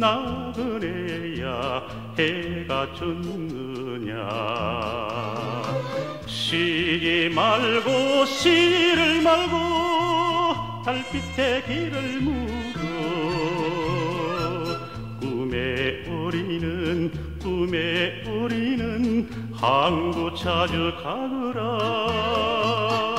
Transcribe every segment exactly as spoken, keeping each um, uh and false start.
나그네야 해가 졌느냐. 쉬지 말고 시를 말고 달빛에 길을 물어. 꿈에 우리는 꿈에 우리는 항구 찾아가거라.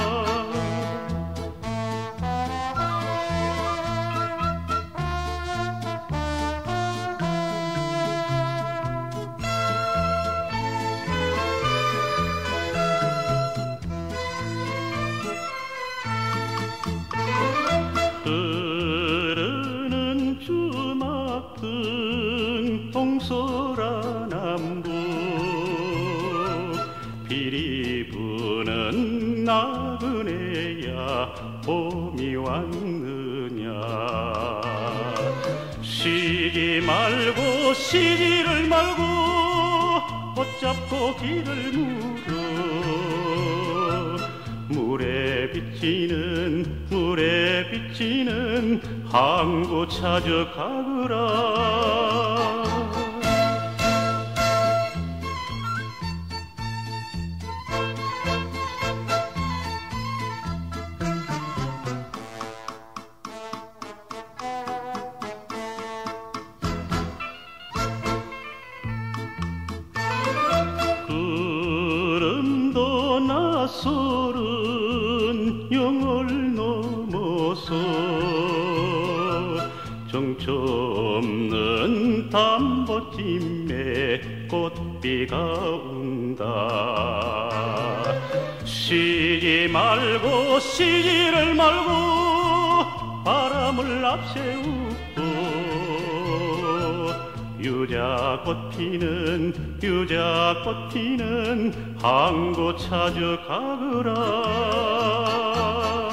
흐르는 주막등 동서라 남북 비리 부는 나그네야 봄이 왔느냐. 쉬지 말고 쉬지를 말고 붙잡고 길을 물어. 물에 비치는 물에 비치는 항구 찾아가거라. 구름도 낯설은 영을 넘어서 정처 없는 담보찜에 꽃비가 운다. 쉬지 말고 쉬지를 말고 바람을 앞세우고 유자꽃 피는 유자꽃 피는 항구 찾아가거라.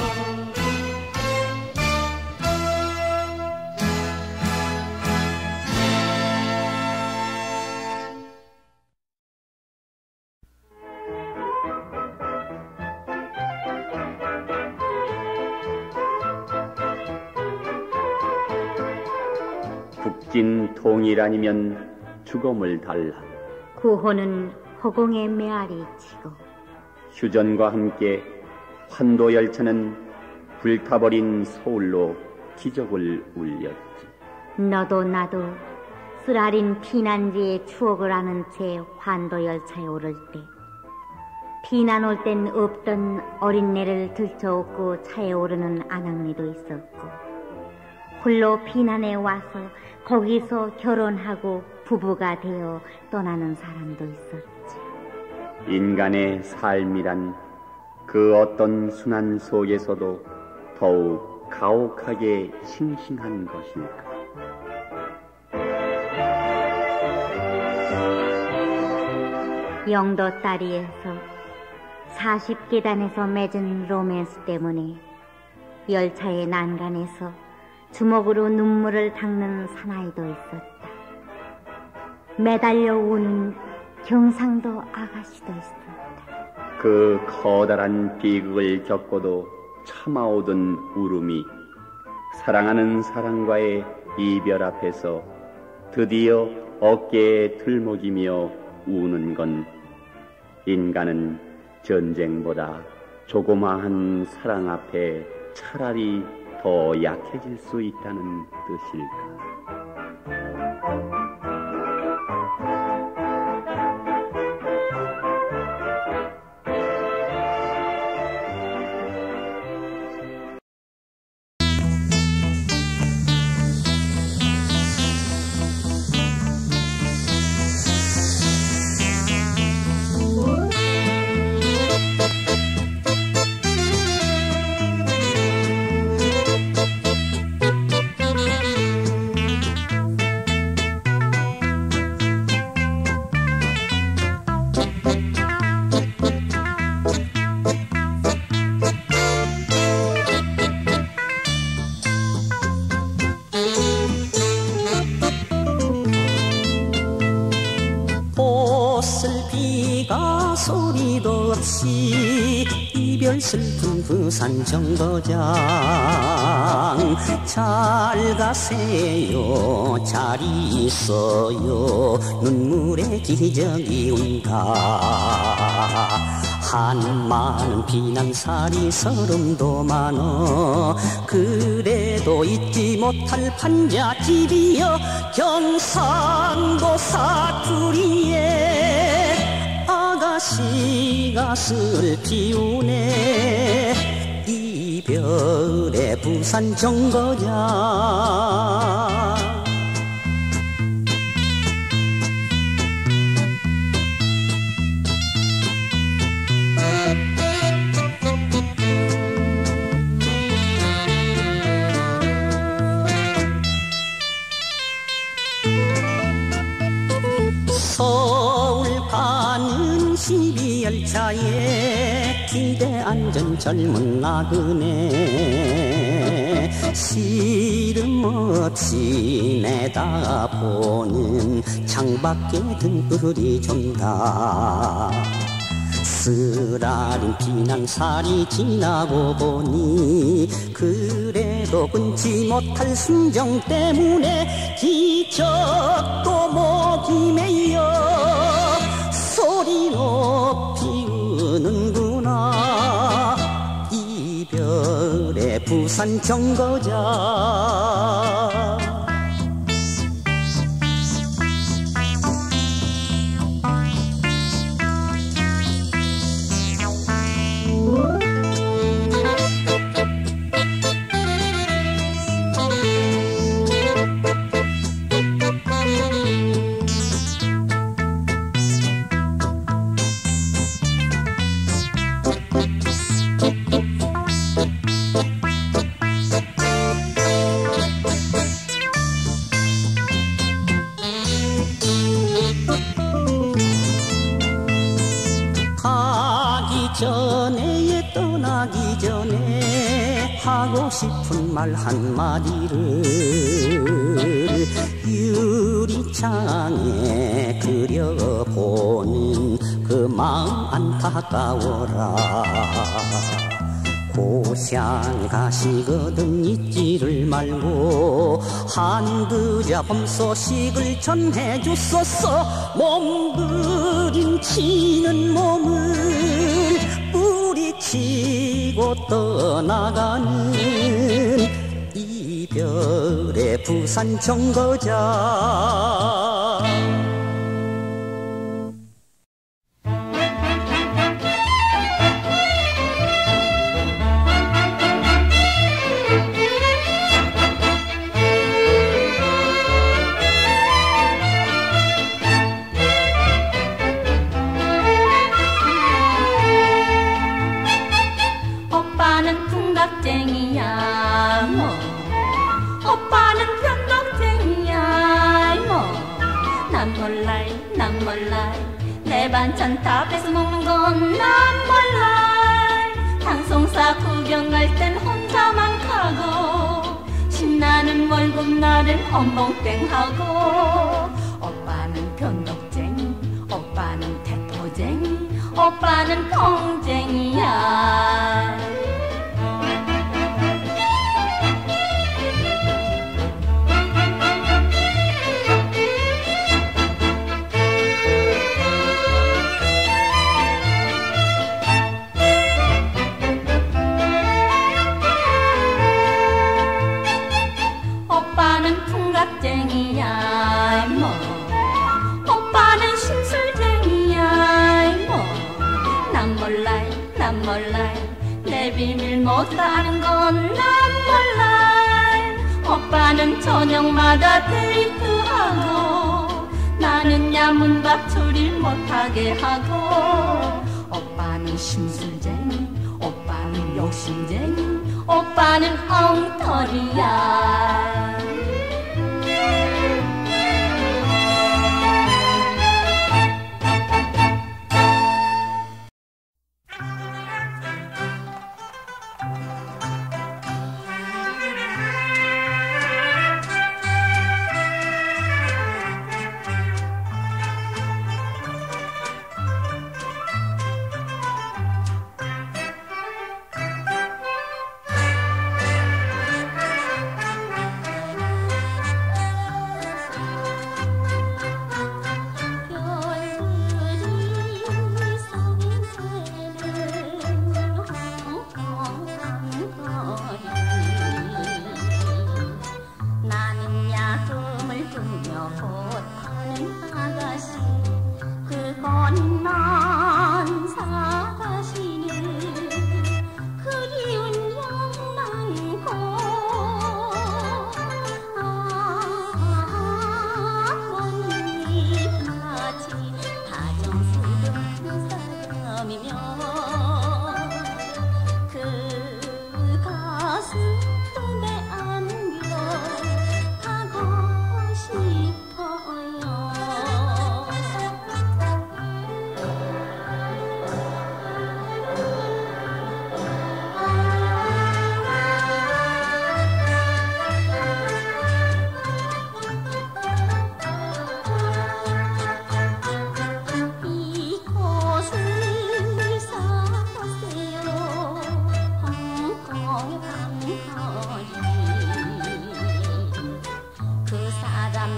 북진 통일 아니면 죽음을 달라. 구호는 허공에 메아리 치고 휴전과 함께 환도 열차는 불타버린 서울로 기적을 울렸지. 너도 나도 쓰라린 피난지의 추억을 아는 채 환도 열차에 오를 때 피난 올 땐 없던 어린애를 들쳐업고 차에 오르는 아낙네도 있었고 홀로 피난에 와서 거기서 결혼하고 부부가 되어 떠나는 사람도 있었지. 인간의 삶이란 그 어떤 순환 속에서도 더욱 가혹하게 싱싱한 것일까. 영도 다리에서 사십 계단에서 맺은 로맨스 때문에 열차의 난간에서 주먹으로 눈물을 닦는 사나이도 있었다. 매달려 우는 경상도 아가씨도 있었다. 그 커다란 비극을 겪고도 참아오던 울음이 사랑하는 사람과의 이별 앞에서 드디어 어깨에 들먹이며 우는 건 인간은 전쟁보다 조그마한 사랑 앞에 차라리 더 약해질 수 있다는 뜻일까? 소리도 없이 이별 슬픈 부산 정거장 잘 가세요 잘 있어요. 눈물의 기적이 온다. 한마는 비난살이 서름도 많어. 그래도 잊지 못할 판잣집이여 경상도 사투리에 아가씨가 슬피우네. 이별의 부산 정거장. 서울 가는 십이 열차에 기대 앉은 젊은 나그네. 시름 없이 내다보는 창밖에 등불이 존다. 쓰라린 비난살이 지나고 보니 그래도 끊지 못할 순정 때문에 기적도 목이 메여 소리 높이 우는구나. 이별의 부산 정거장. 전에 떠나기 전에 하고 싶은 말 한마디를 유리창에 그려보는 그 마음 안타까워라. 고향 가시거든 잊지를 말고 한그자 봄 소식을 전해줬었어. 몸부림치는 몸을 뿌리치고 떠나가는 이별의 부산 정거장. 오빠는 풍각쟁이야 뭐, 오빠는 변덕쟁이야 뭐. 난 몰라요 난 몰라요 내 반찬 다 뺏어먹는 건 난 몰라요. 방송사 구경할 땐 혼자만 가고 신나는 월급날은 엉벙땡하고. 오빠는 변덕쟁이 오빠는 태토쟁이 오빠는 펑쟁이야. 오빠는 풍각쟁이야 뭐, 오빠는 심술쟁이야 뭐. 난 몰라요 난 몰라요 내 비밀 못 아는 건 난 몰라요. 오빠는 저녁마다 데이트하고 나는 야문밥 조리 못하게 하고. 오빠는 심술쟁이 오빠는 욕심쟁이 오빠는 엉터리야.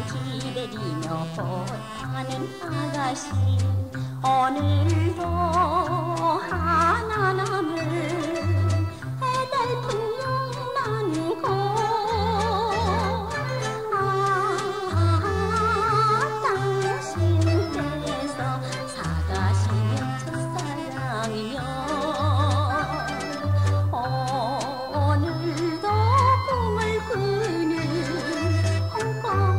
기다리며 꽃하는 아가씨 오늘도 하나 남은 애달픈 영난 곳 아, 당신 께서 사가시며 첫사랑이여 오늘도 꿈을 꾸는 홍콩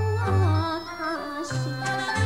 아가씨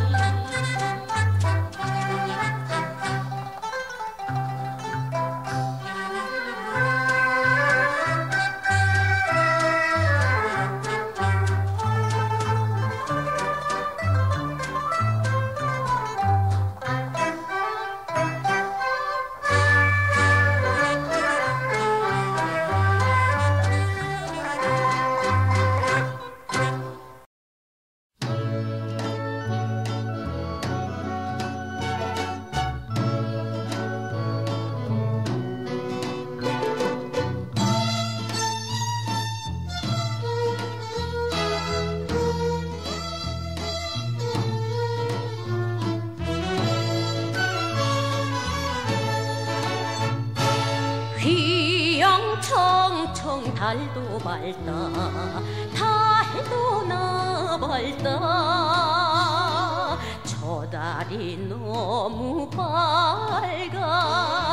휘영청청 달도 밝다 달도 나 밝다 저 달이 너무 밝아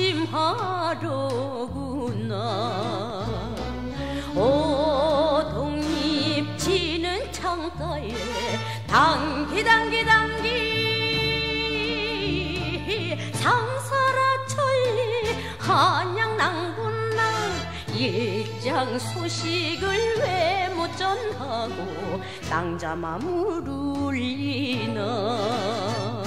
심하로구나 오동잎 지는 창가에 당기 당기 당기 상사라 천리 한양 낭군나 일장 소식을 왜 못 전하고 낭자마물 울리나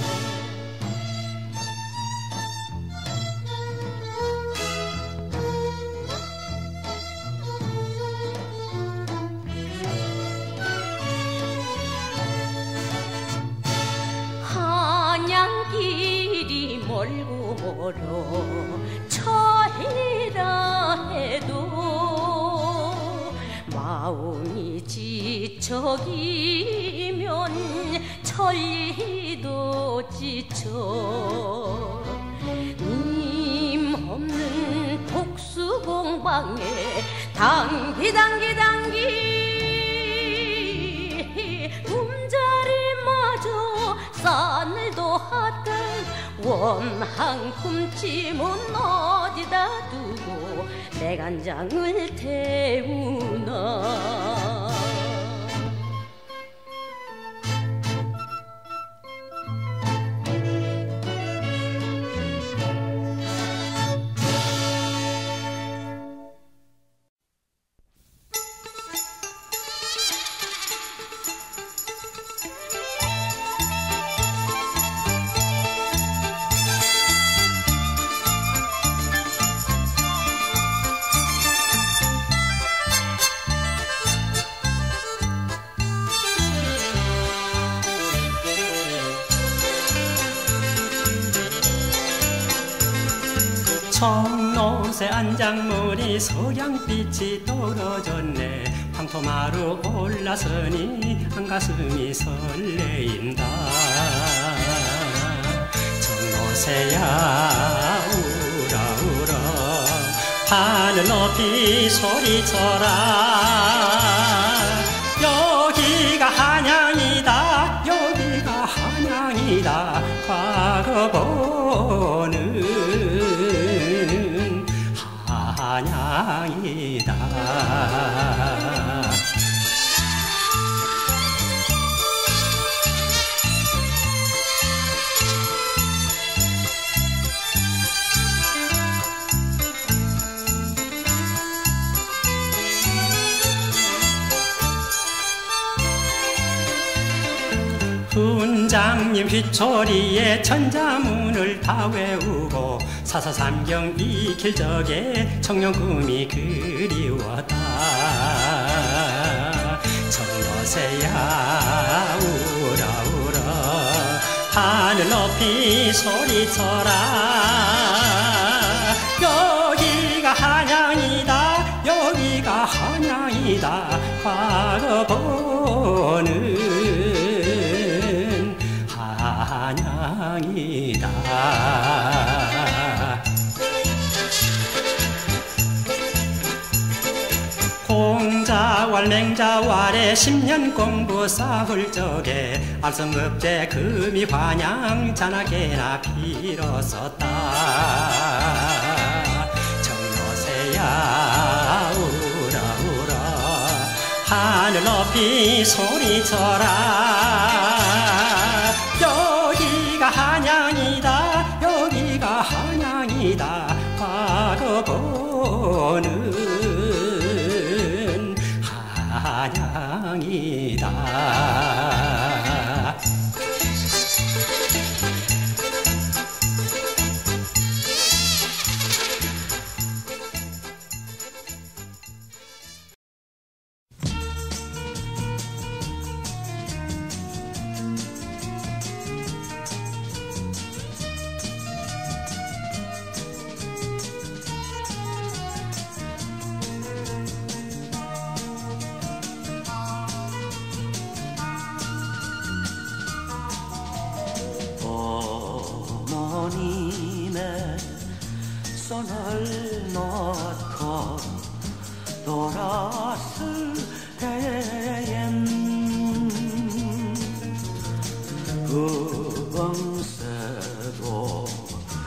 한양길이 멀고 멀어 철이라 해도 마음이 지척이면 천리도 지쳐 님 없는 복수공방에 당기 당기 당기 움자리마저 싸늘도 하던 원한 kum침은 어디다 두고 내 간장을 태우나 청로새 안장물이 석양빛이 떨어졌네 황토마루 올라서니 한가슴이 설레인다 청로새야 울어 울어 하늘 높이 소리쳐라 여기가 한양이다 여기가 한양이다 과거 보는 한양이다 훈장님 휘초리에 천자문을 다 외우고 사서삼경 익힐 적에 청룡금이 그리웠다 청로새야 울어 울어 하늘 높이 소리쳐라 여기가 한양이다 여기가 한양이다 과거 가보는 한양이다. 공자왈 맹자왈에 십년 공부 쌓을 적에 알성급제 금이 환양 잔하게나 빌었었다. 정여세야 우라 우라 하늘 높이 소리쳐라. 여기가 한양이다 여기가 한양이다. 과거 보는 한양이다. 어머님의 손을 놓고 돌았을 때엔 금세도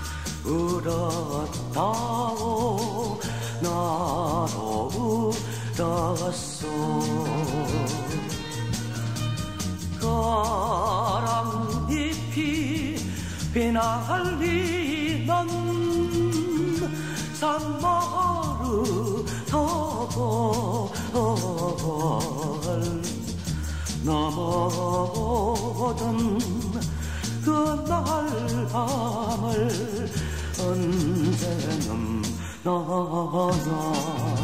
울었다오 나도 울었소. 가랑잎이 비날리는 산마루 터벌 넘어오던 그날 밤을 언제는 너나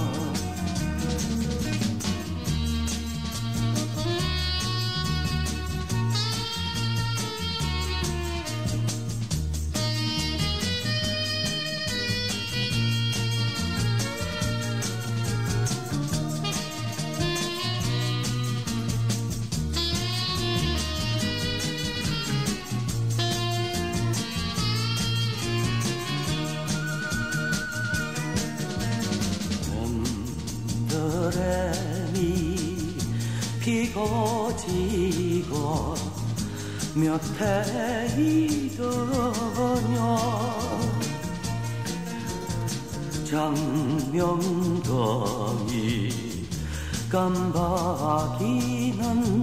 피고 지고 몇 해이더냐. 장명동이 깜박이는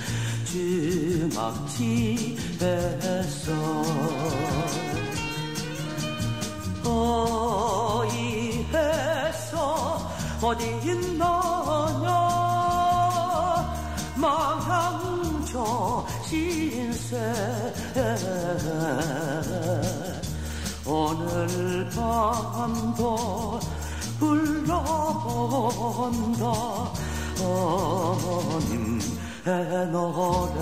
주막집에서 어이해서 어디 있느냐. 망향초 신세 오늘 밤도 불러본다 어머님의 노래.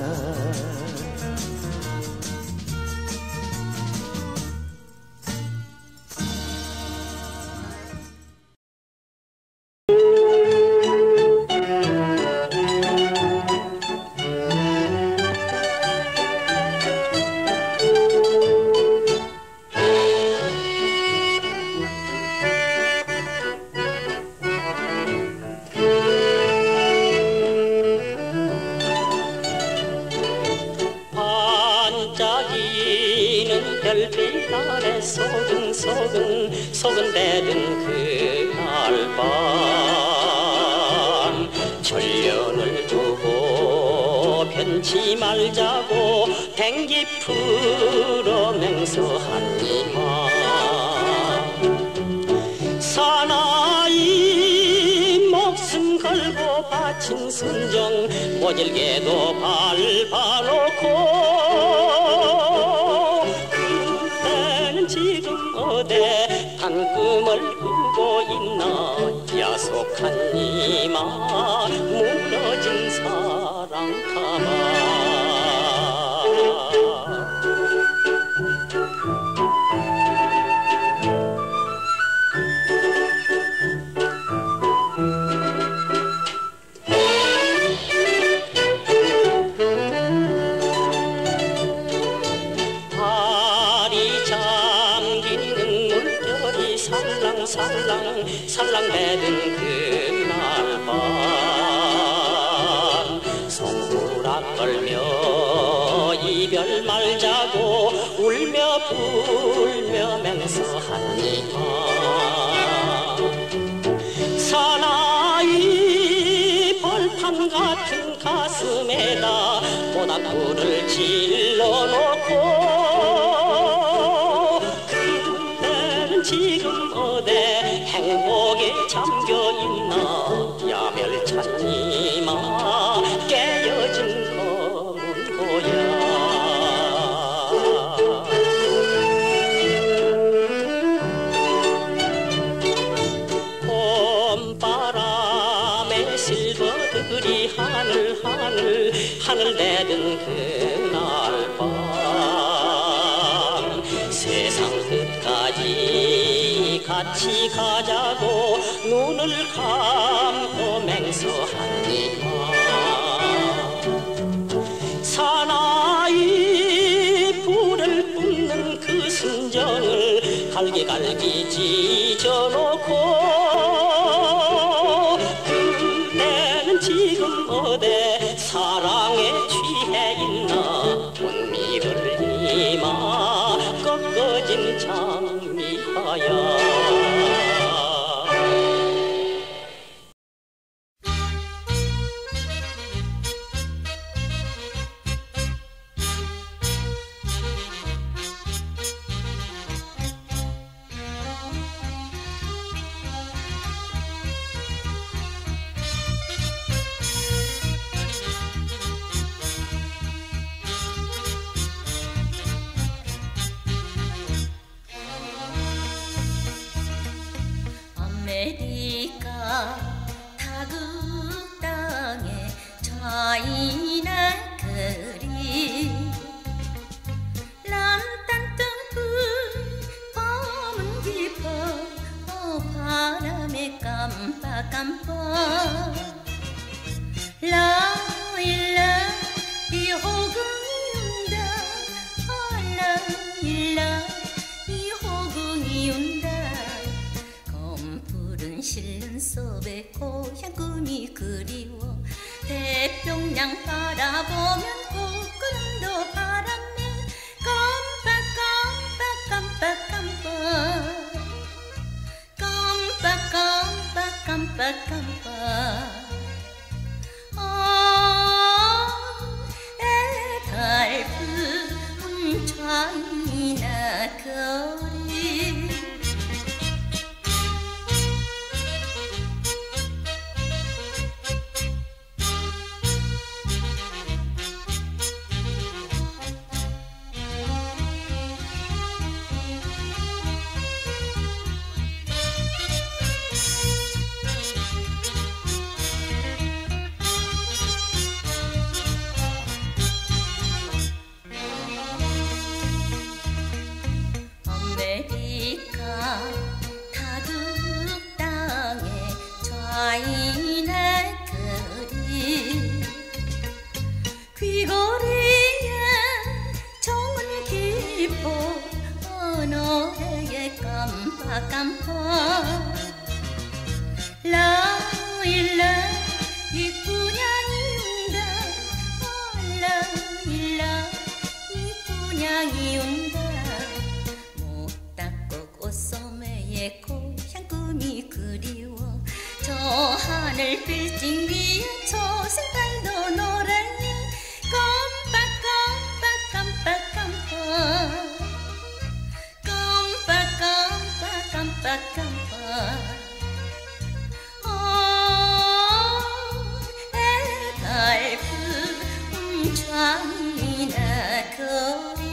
별빛 아래 소근소근 소근대던 그날 밤 전련을 두고 편치 말자고 댕기 풀어 맹서하니만 사나이 목숨 걸고 바친 순정 모질게도 밟아놓고 지금 어디 단꿈을 꾸고 있나. 야속한 이마 무너진 사랑 타마. 살랑 살랑대던 그날 밤 송구락 떨며 이별 말자고 울며 불며 맹서하니까 사나이 벌판 같은 가슴에다 모닥불을 질러놓고 그대는 지금 어디 행복에 잠겨있나 야멸찬이마 깨어진 검은 고야 봄바람에 실버들이 하늘 하늘 하늘 내던 그날 밤 세상 끝까지 같이 가자고 눈을 감고 맹서하니까 사나이 불을 뿜는 그 순정을 갈기갈기 찢어놓고 그대는 지금 어디 사랑에 취해 있나 꽃미를 이마 꺾어진 장미화야 아메리카 타국 땅에 차이나 그리 람딴 뜬불 밤은 깊어 어, 바람에 깜빡깜빡 라일라 이 호궁이 운다 라일라 이 호궁이 운다 실은 섭의 고향 꿈이 그리워 태평양 바라보면 꽃구름도 바람에 깜빡 깜빡 깜빡 깜빡 깜빡 깜빡 깜빡 아 애달픈 차이나 거리 아메리카 타국 땅에 차이나 거리 귀걸이에 정은 깊어 너에게 깜빡깜빡 라일라 이 꾸냥이 운다 라일라 이 꾸냥이 운다 꽃소매의 고향 꿈이 그리워 저 하늘 빌딩 위에 초승달도 노래해 깜빡 깜빡 깜빡 깜빡 깜빡 깜빡 깜빡 어 애달픈 차이나 거리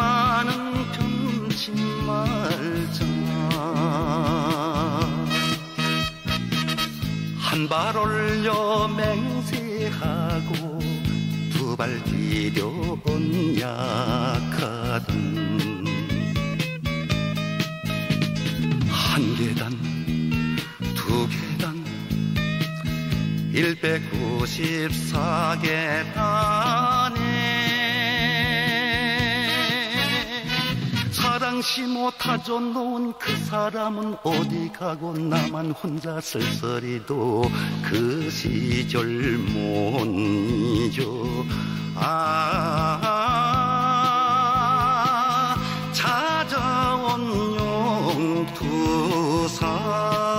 너만은 편치 말자 한 발 올려 맹세하고 두 발 뒤려 언약하던 한 계단 두 계단 일백구십사 계단에 사랑시 못하죠 놓은 그 사람은 어디 가고 나만 혼자 쓸쓸히도 그 시절 못 잊어. 아, 찾아온 용두사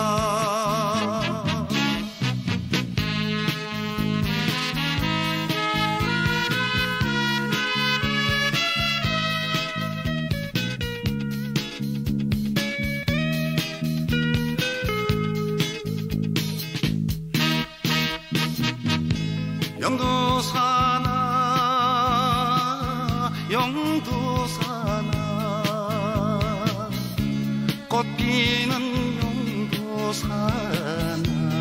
영두사나 영두사나 꽃피는 영두사나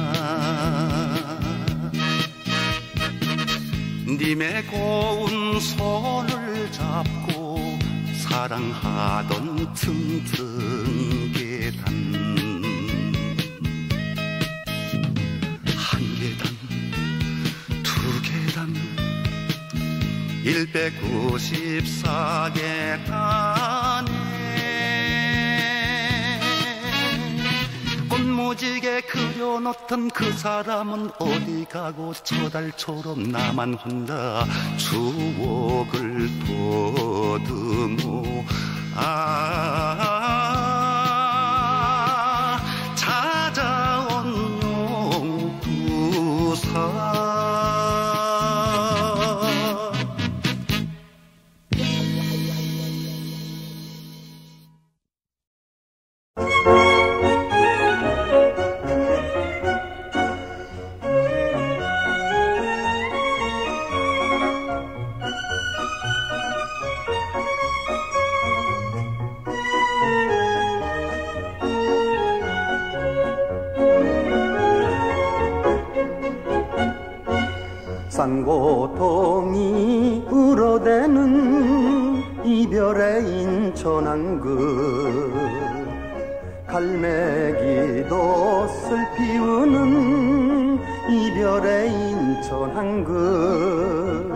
님의 고운 손을 잡고 사랑하던 틈틈 계단 한 계단 일백구십사 계단에 꽃무지개 그려놓던 그 사람은 어디 가고 저 달처럼 나만 혼자 추억을 더듬어. 아, 찾아온 용두사 산고통이 울어대는 이별의 인천항구 갈매기도 슬피 우는 이별의 인천항구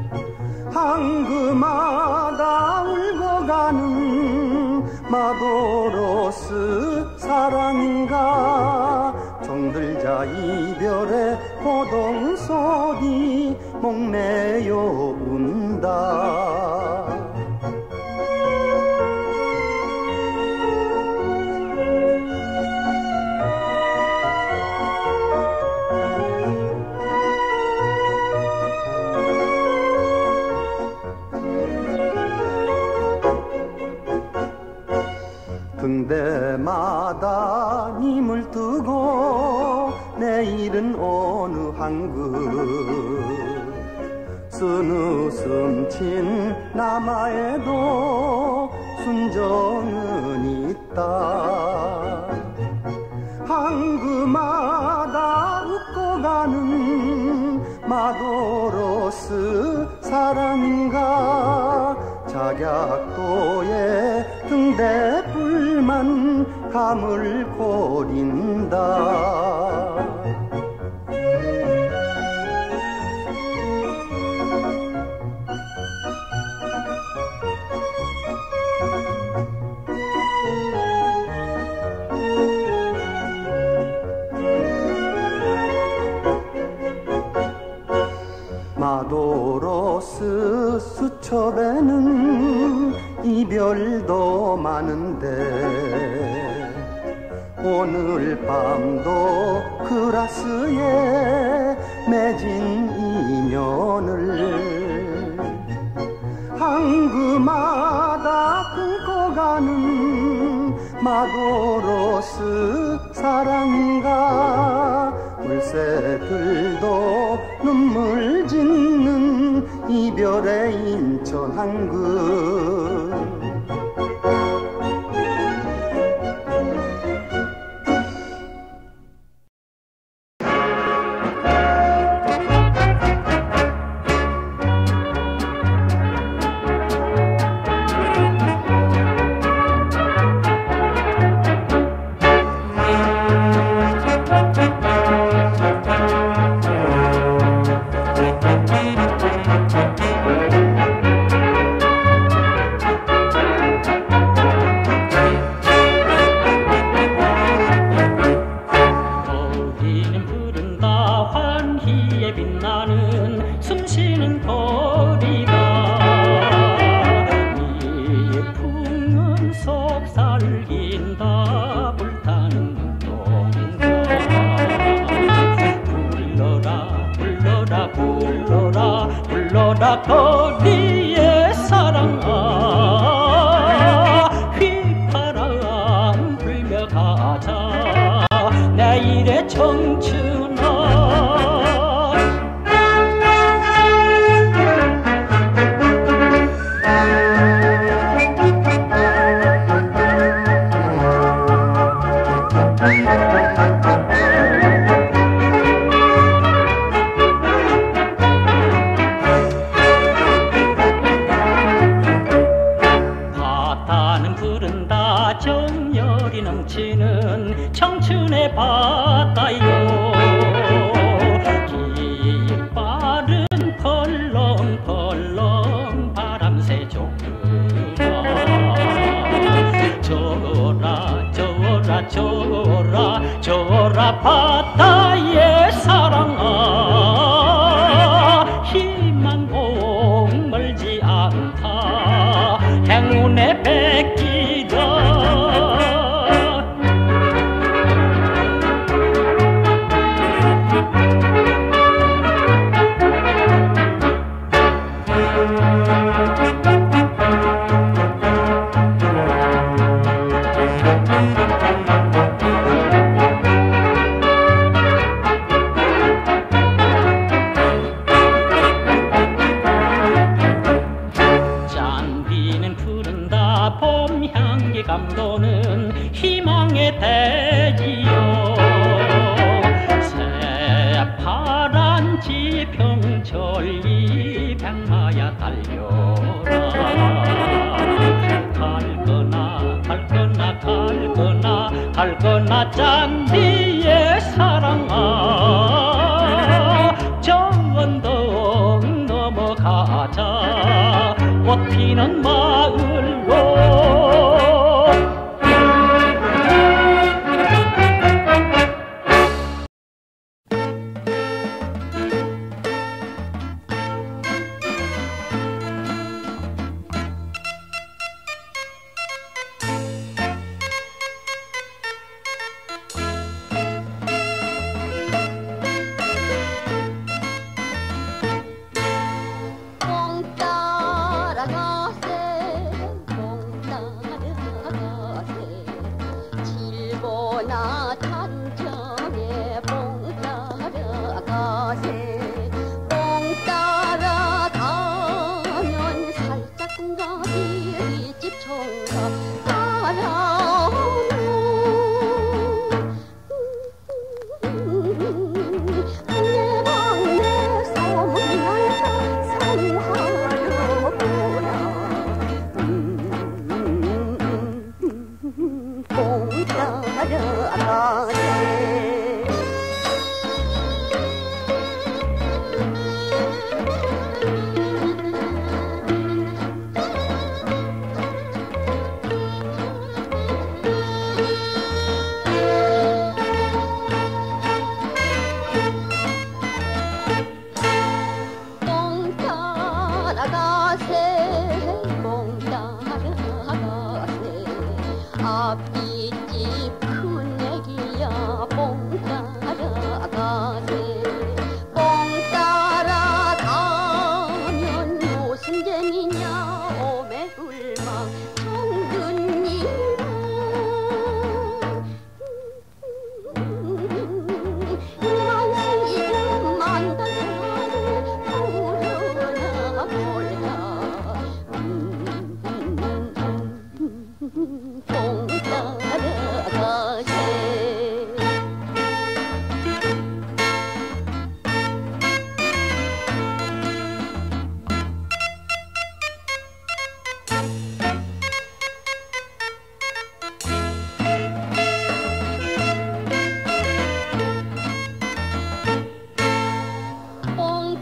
항구마다 울고 가는 마도로스 사랑가 정들자 이별의 고동소리 목매여 운다. 등대마다 님을 두고 내일은 어느 항구 쓴웃음 친 남아에도 순정은 있다. 항구마다 웃고 가는 마도로스 사랑가 작약도에 등대불만 감을 고린다. 마도로스 수첩에는 이별도 많은데 오늘 밤도 그라스에 맺은 인연을 항구마다 끊고 가는 마도로스 사랑가 물새들도 눈물 짓는 이별의 인천 항구 거리의 사랑아 휘파람 불며 가자 내일의 청춘아. 바다는 부른다 정열이 넘치는 청춘의 바다요. 깃발은 펄렁펄렁 바람새 쫓구나. 저라 저라 저라 저라 바다의 사랑아 희망봉 멀지 않다 행운의 백기다. 잔비는 푸른다 봄 향기 감도는 희망의 대지요. 새파란 지평천리 백마야 달려라. 갈거나 갈거나 갈거나 갈거나 잔디의 사랑아 저 언덕 넘어가자 꽃 피는 마을로. 나 단정에 뽕 따라가세. 뽕 따라가면 살짝 꿈가기 집 총각 따라오는 내 방내 소문날까 상하려 보라. 뽕 따라가세. 뽕 따라가세. 뽕 따라가세. 앞뒤집 큰 애기야 뽕 따라가세. 뽕 따라가면 무슨 재미냐 오매불망 정든이로. 만시름 만다사를 부르나 몰라. 뽕 따라가세. 뽕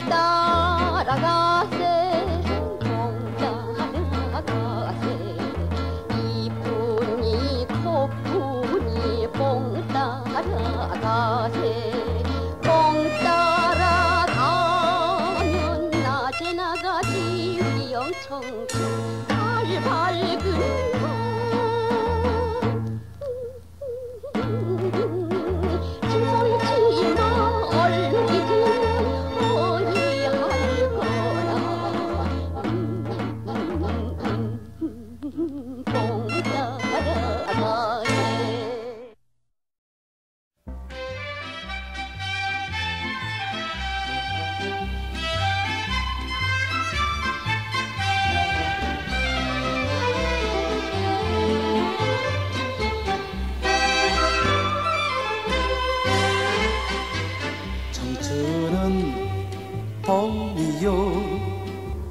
따라가세. 뽕 따라가세. 이쁜이 코푼이 뽕 따라가세. 뽕 따라가면 낮에 나가지 위영청청 달 밝은 거. 칭송치마 얼룩이 지면 어이할 거라.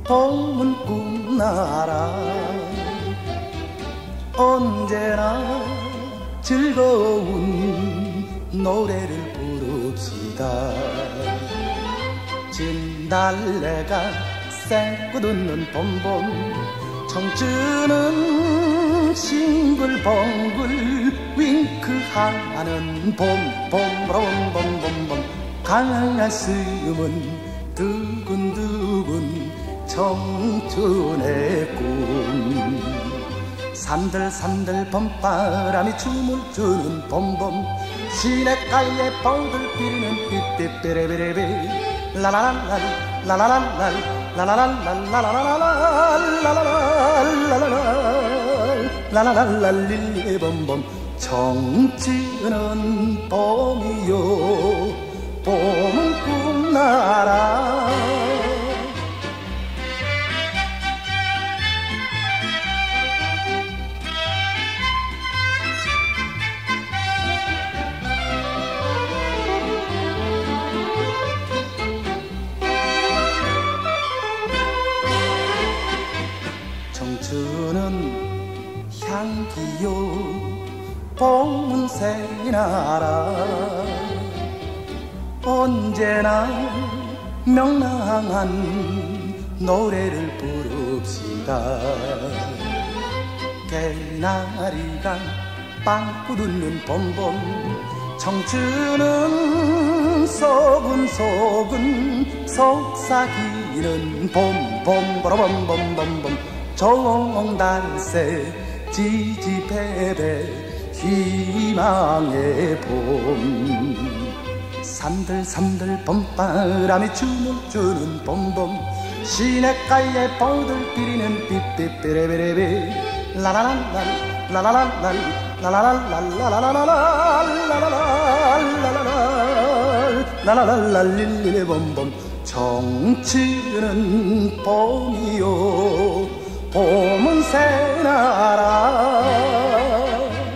봄은 꿈나라 언제나 즐거운 노래를 부릅시다. 진달래가 쌩긋 웃는 봄봄 청춘은 싱글벙글 윙크하는 봄봄봄봄봄봄 가슴은 두근두근 청춘의 꿈 산들산들 봄바람이 춤을 추는 봄봄 시냇가에 뻥들끼리는 삐삐삐레비레비 라라랄랄 라라랄랄 라라랄랄 라라랄랄 릴리 봄봄 청춘은 봄이요 봄은 꿈나라. 청춘은 향기요 봄은 새나라 언제나 명랑한 노래를 부릅시다. 개나리가 빵꾸 웃는 봄봄 청춘은 소근소근 속삭이는 봄봄 보라봄봄봄봄 종달새 지지배배 희망의 봄 산들산들 봄바람이 춤을 추는 봄봄 시냇가에 뻥들끼리는 삐삐삐레비레비 라라랄랄 라라랄랄 라라랄랄 라라랄랄 라라랄랄 릴리레 봄봄 청춘은 봄이요 봄은 새나라.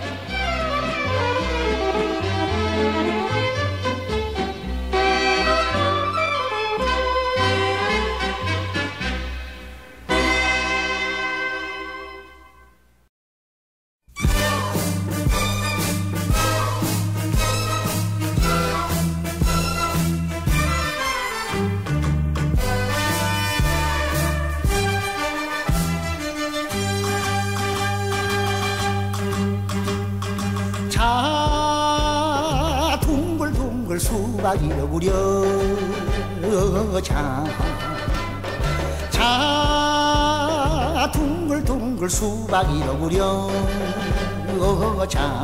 수박이여 구려 자, 자 둥글둥글 수박이여 구려 자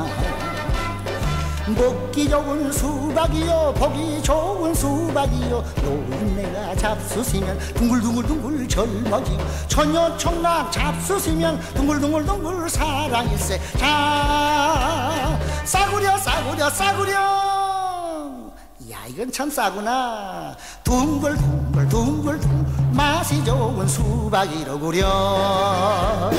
먹기 좋은 수박이요 보기 좋은 수박이요 노인네가 잡수시면 둥글둥글둥글 젊어지요 처녀총각 잡수시면 둥글둥글둥글 사랑일세. 자 싸구려 싸구려 싸구려 야 이건 참 싸구나. 둥글둥글 둥글둥글 맛이 좋은 수박이로구려.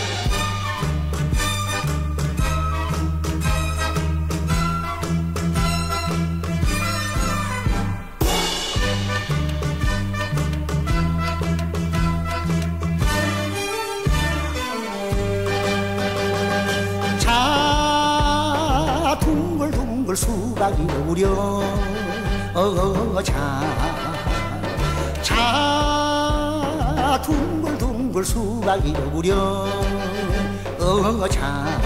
자 둥글둥글 수박이로구려 어, 자, 자, 둥글둥글 수박이로구려 어, 자,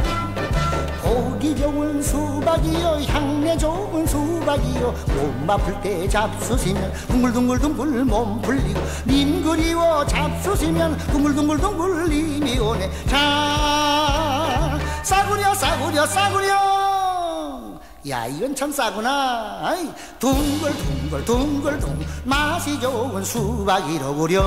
보기 좋은 수박이요 향내 좋은 수박이요 몸 아플 때 잡수시면 둥글둥글둥글 몸 풀리고 님 그리워 잡수시면 둥글둥글둥글 님이 오네. 자 싸구려 싸구려 싸구려 야 이건 참 싸구나. 아이, 둥글둥글 둥글둥글 맛이 좋은 수박이로구려.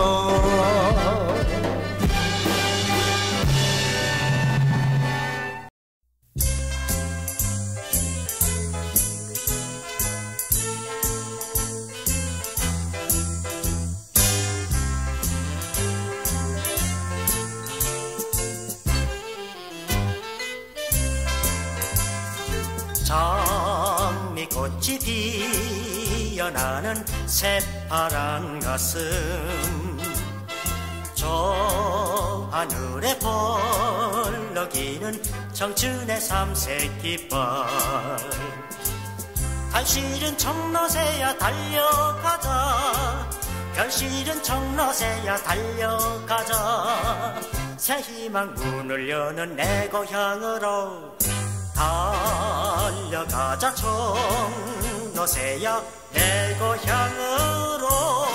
장미꽃이 피어나는 새파란 가슴 하늘에 벌러기는 청춘의 삼색깃발 달실은 청로새야 달려가자 별실은 청로새야 달려가자 새 희망 문을 여는 내 고향으로 달려가자 청로새야 내 고향으로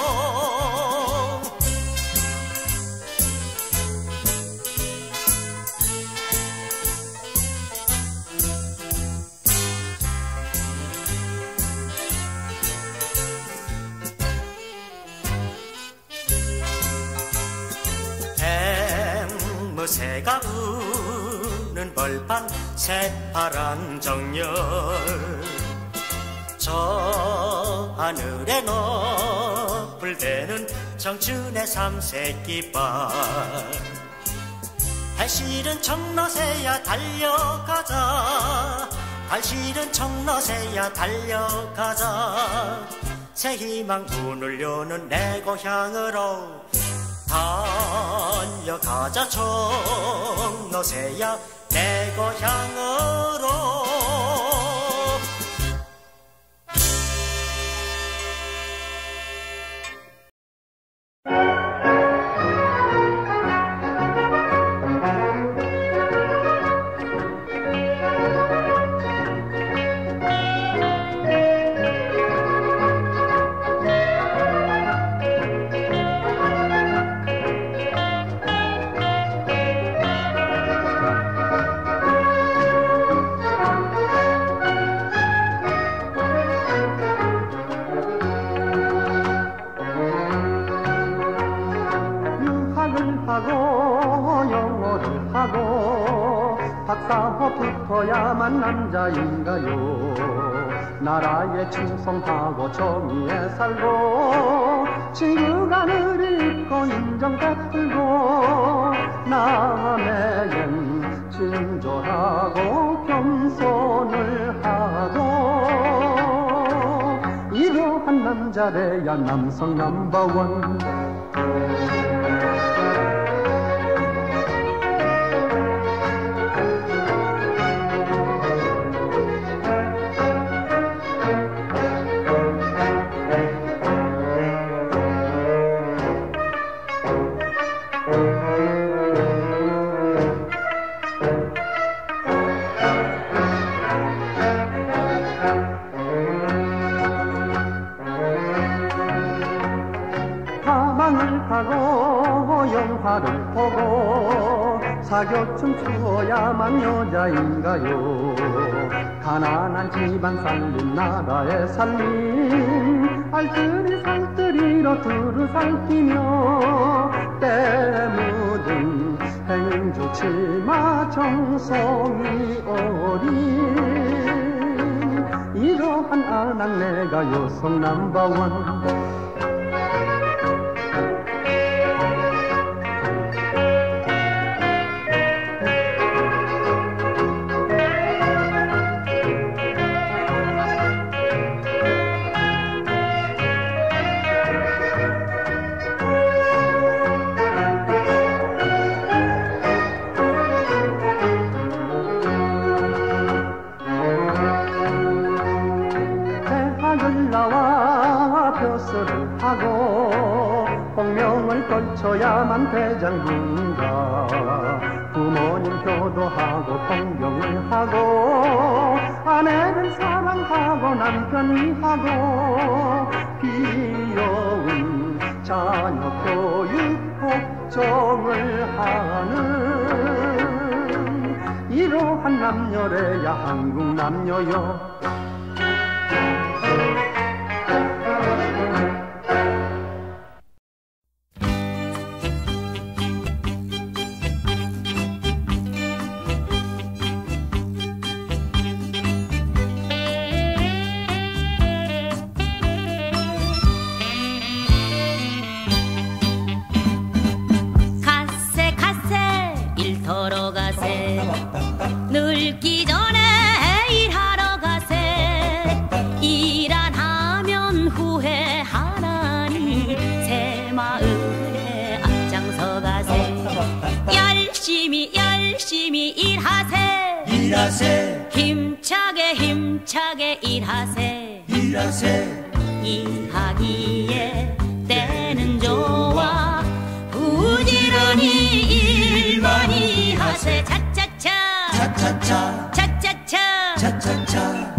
새가 우는 벌판 새파란 정열 저 하늘에 높을 때는 청춘의 삼색깃발 달실은 청로새야 달려가자 달실은 청로새야 달려가자 새 희망 문을 여는 내 고향으로 달려가자 청로새야 내 고향으로 붙어야만 남자인가요 나라에 충성하고 정의에 살고 친구가 늘 있고 인정 베풀고 남에겐 진솔하고 겸손을 하고 이러한 남자래야 남성 넘버원 영화를 보고 사교춤 추어야만 여자인가요 가난한 집안 살림 나라의 살림 알뜰히 살뜰히로 두루 살피며 때 묻은 행주 치마 정성이 어린 이러한 아낙네가 여성 넘버원 걸쳐야만 대장군가 부모님 효도하고 공경을 하고 아내를 사랑하고 남편 이하고 귀여운 자녀 교육 걱정을 하는 이러한 남녀래야 한국 남녀여 늙기 전에 일하러 가세 일하세 힘차게 힘차게 일하세 일하세 일하기에 때는 좋아 부지런히 일 많이 하세 차차차 차차차 차차차 차차차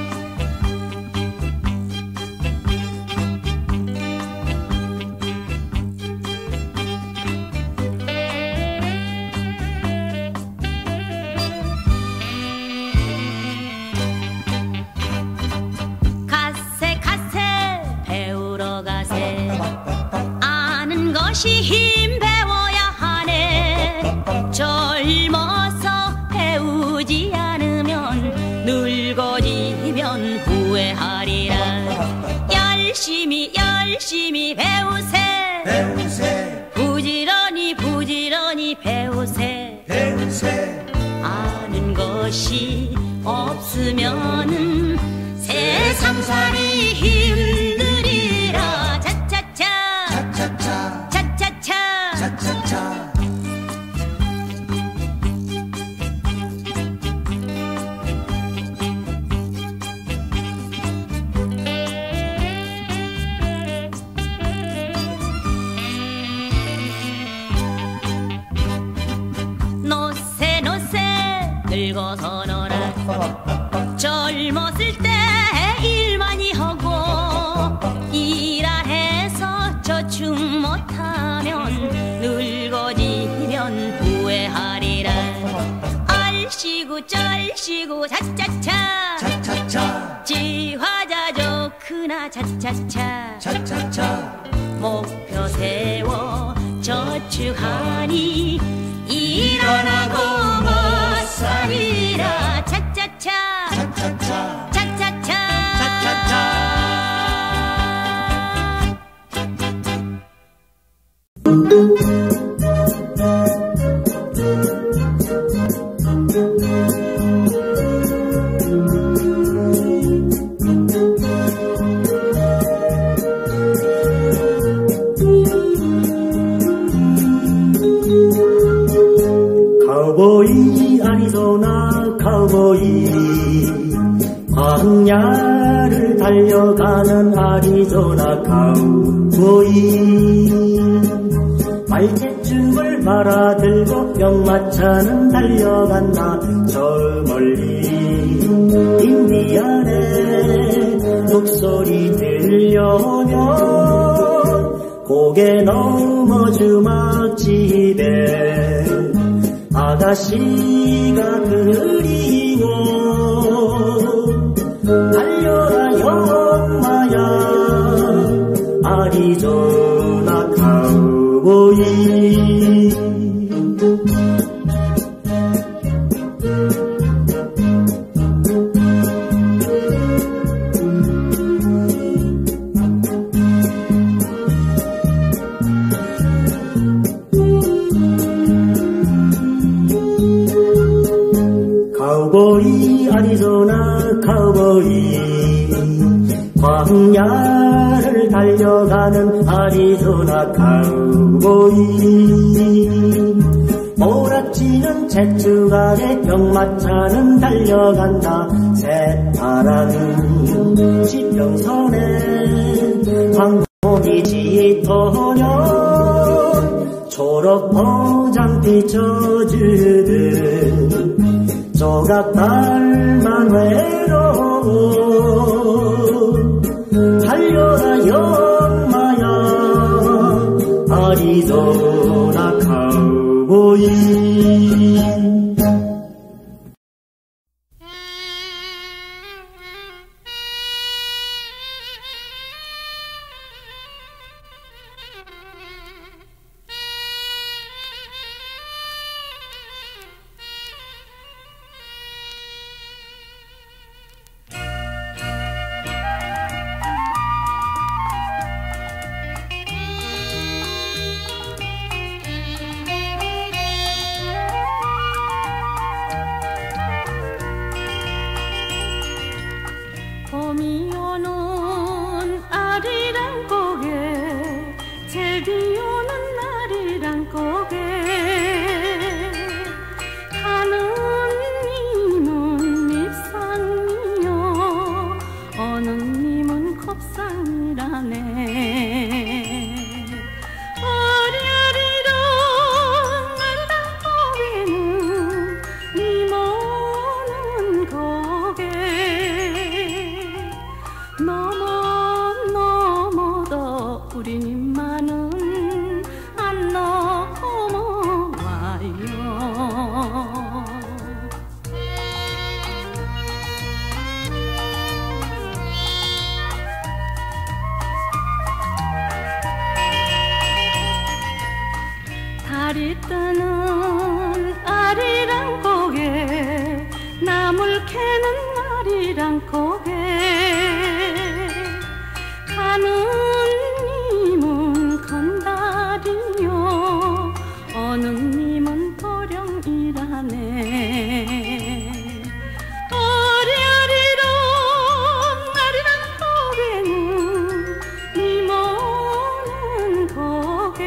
것이 힘 배워야 하네 젊어서 배우지 않으면 늙어지면 후회하리라 열심히 열심히 배우세 배우세 부지런히 부지런히 배우세 배우세 아는 것이 없으면은 세상살이 힘들이라 차차차 차차차 차차차 차차차 노세 노세 늙어서 너라 젊었을 때 일 많이 하고 일 안 해서 저축 못하면 늙어지면 후회하리라 얼씨구 쩔씨구 차차차 차차차 지화자 좋구나 차차차 차차차 목표 세워 저축하니 일 안 하고 못 살리라 차차차 차차차 차차차 차차차 카우보이 아리조나 카우보이 광야를 달려가는 아리조나 카우보이 말대춤을 말아들고 병마차는 달려간다 저 멀리 인디안의 목소리 들려오면 고개 넘어 주막집에 아가씨가 그리워 달려라 영마야 아리조나 카우보이 카우보이 아리조나 카우보이 광야를 달려가는 아리조나 카우보이 몰아치는 채축아래 병마차는 달려간다 새파란 지평선에 광복이 짙어년 초록 포장 비춰주듯 조각달만 외로워 달려라 영마야 아리조나 카우보이 달이 뜨는 아리랑 고개 나물 캐는 아리랑 고개 가느님은 건달이요 어느님은 보령이라네 어리어리로 아리랑 고개는 이모는 고개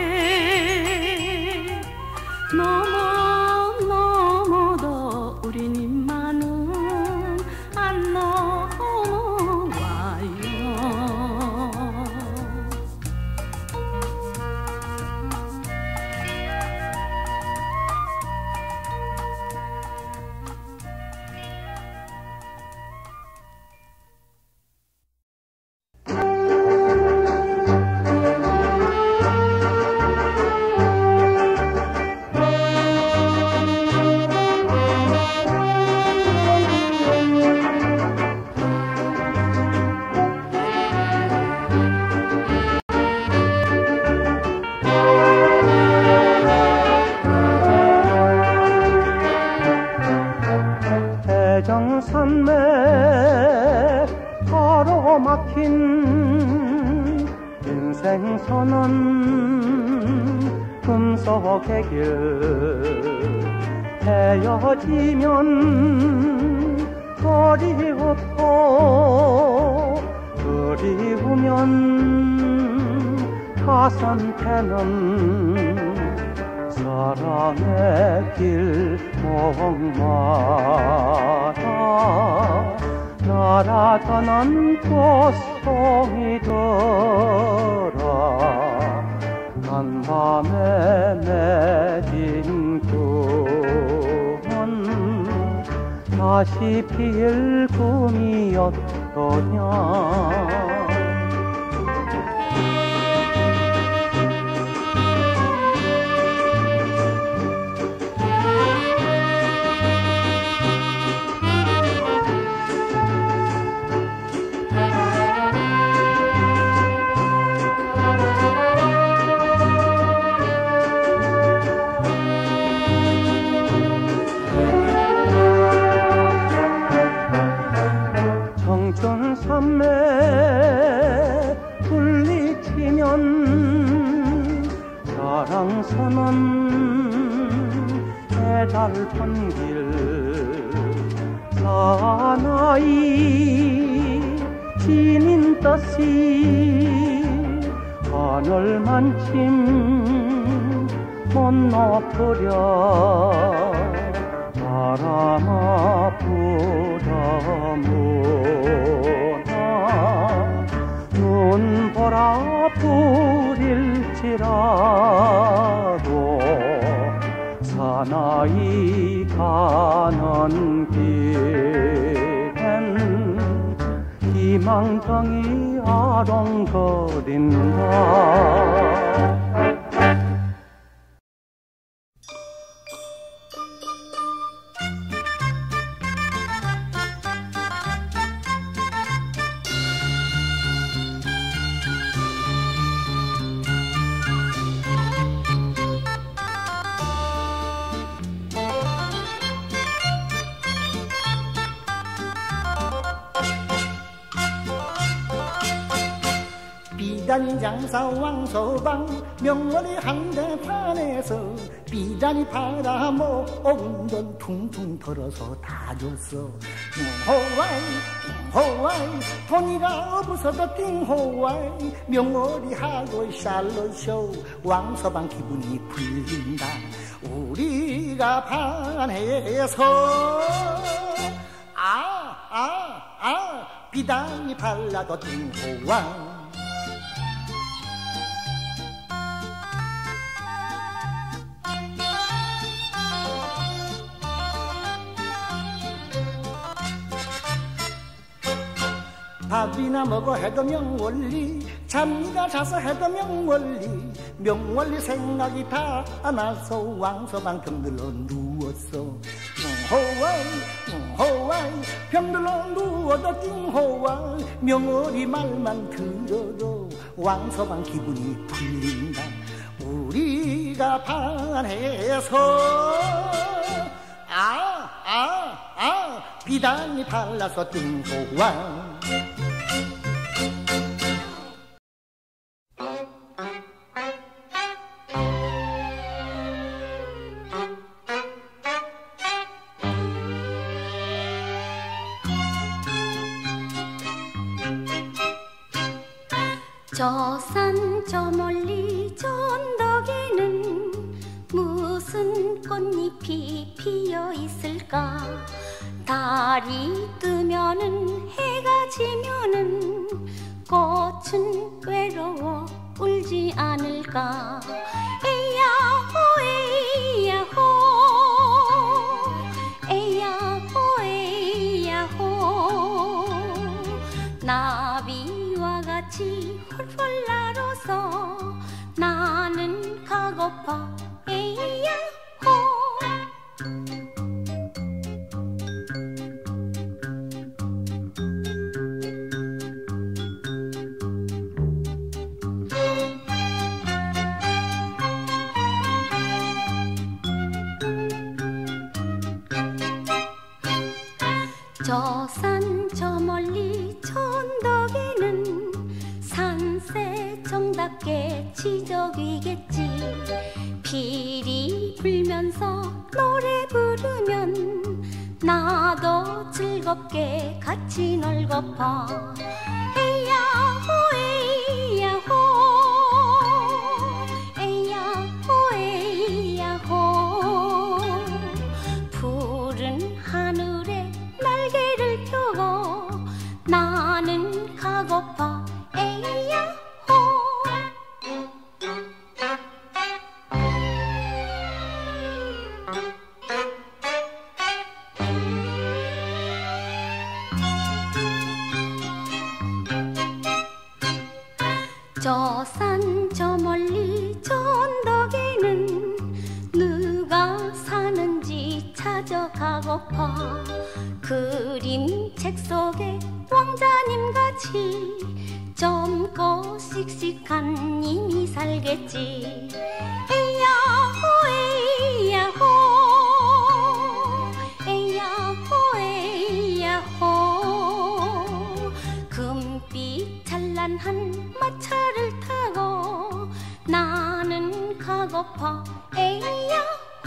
넘어 넘어도 우리 님만은 안 넘어와요. 대정산맥 가로막힌 인생선은 금속의 길 헤어지면 그리웠고 그리우면 가슴태는 사랑의 길목마다 날아가는 꽃송이들아 한밤에 맺은 꿈은 다시 필 꿈이었더냐 산매 불리치면 사랑선은 해달픈 길 사나이 지닌 뜻이 하늘만큼 못 높으려 바람아 부다무 눈보라 뿌릴지라도 사나이 가는 길엔 희망정이 아롱거린다 비단이 장사 왕서방 명월의 한대판에서 비단이 팔아 모은 돈 퉁퉁 털어서 다 줬어. 호와이 호와이 돈이가 없어도 띵호와이 명월이 하고 샬롯쇼 왕서방 기분이 풀린다. 우리가 판에서 아 아 아 비단이 팔라도 띵호와이 밥이나 먹어 해도 명월리 잠이나 자서 해도 명월리 명월리 생각이 다 나서 왕서방 병들러 누웠어. 호와이 호와이 병들러 누워도 띵호와이 명월이 말만 들어도 왕서방 기분이 풀린다. 우리 비가 반해서 아, 아, 아, 비단이 달라서 띵고와 저 산 저 멀리 저 언덕에는 무슨 꽃잎이 피어 있을까? 달이 뜨면은 해가 지면은 꽃은 외로워 울지 않을까? 에야호 에야호 에야호 에야호 나비와 같이 훌훌 날아서 나는 가고파 에야호 저 산 저 멀리 저 언덕에는 산새 정답게 지저귀겠지. 피리 불면서 노래 부르면 나도 즐겁게 같이 놀고파 에야호 에야호 에야호 에야호 푸른 하늘에 날개를 펴고 나는 가고파 에야호 저 산 저 멀리 저 언덕에는 누가 사는지 찾아가고파 그림책 속에 왕자님같이 젊고 씩씩한 님이 살겠지 에야호 에야호 에야호 에야호 금빛 찬란한 마차를 타고 나는 가고파 에야호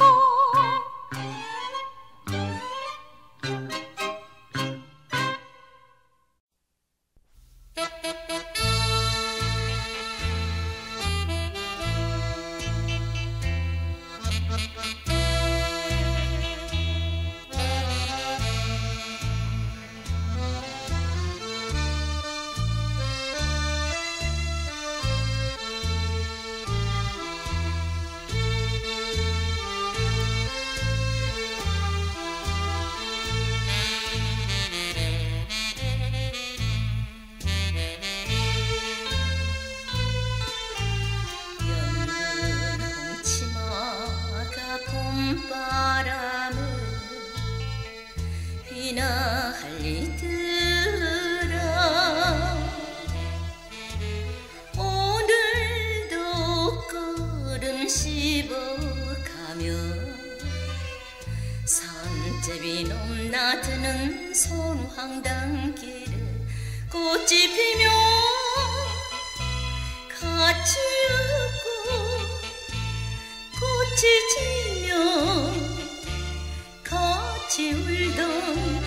산제비 넘나드는 손황단길에 꽃이 피며 같이 웃고 꽃이 지며 같이 울던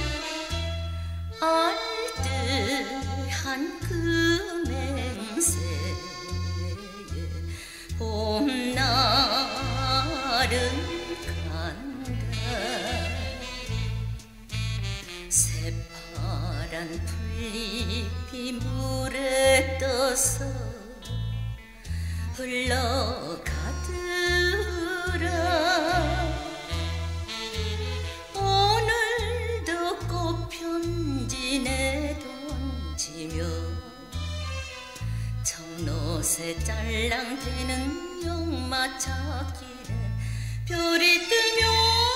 알뜰한 그 맹세에 봄날은 새파란 풀잎이 물에 떠서 흘러가더라 오늘도 꽃편지 내던지며 청로새 짤랑대는 용마차길에 별이 뜨며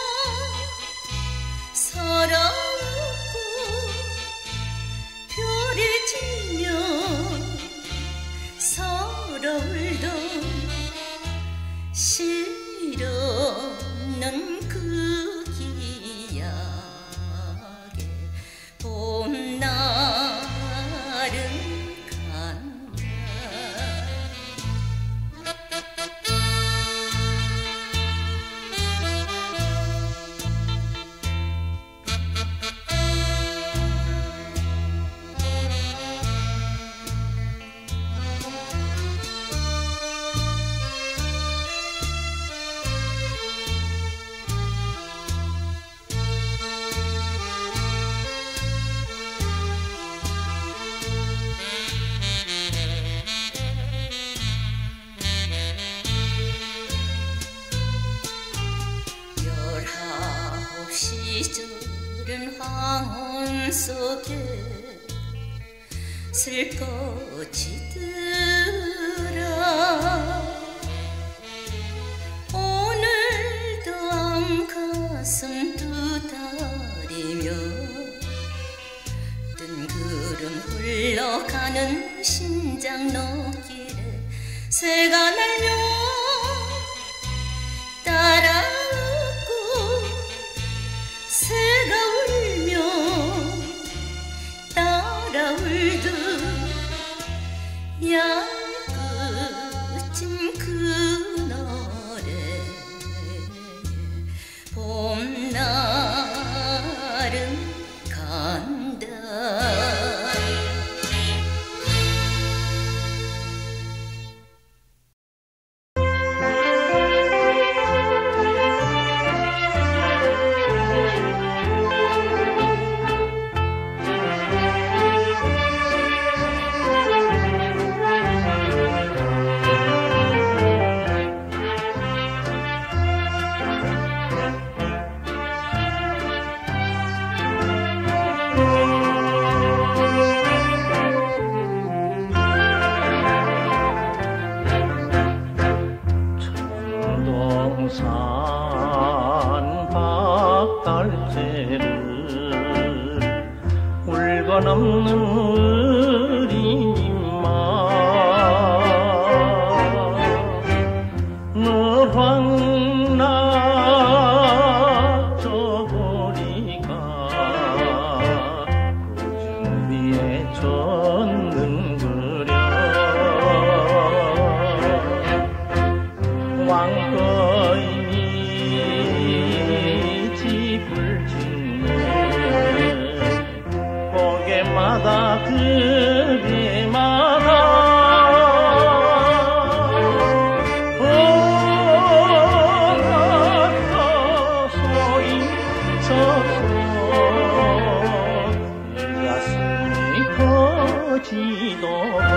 서러 별이 지며 서로 울던 시 시절은 황혼 속에 슬퍼지더라. 오늘도 암가슴 두드리며 뜬구름 흘러가는 심장 너길에 새가 날며 따라 웃고 새가 울며 따라 울듯 얄궂은 그날에 봄날은 간다. 천동산 박달재를 울고 넘는 어린 입마 너황나 저고리가 그 준비에 젖는그려 왕거인이 집을 짓네 고개마다 그대마다 오나타 소인 서서 내 가슴이 터지도록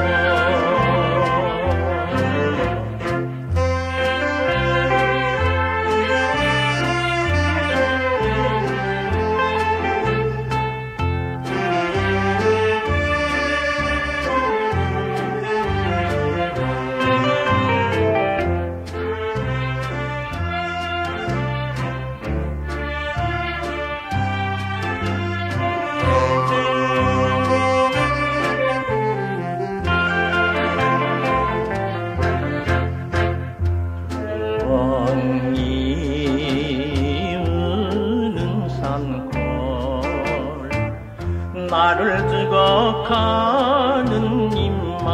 나를 두고 가는 입마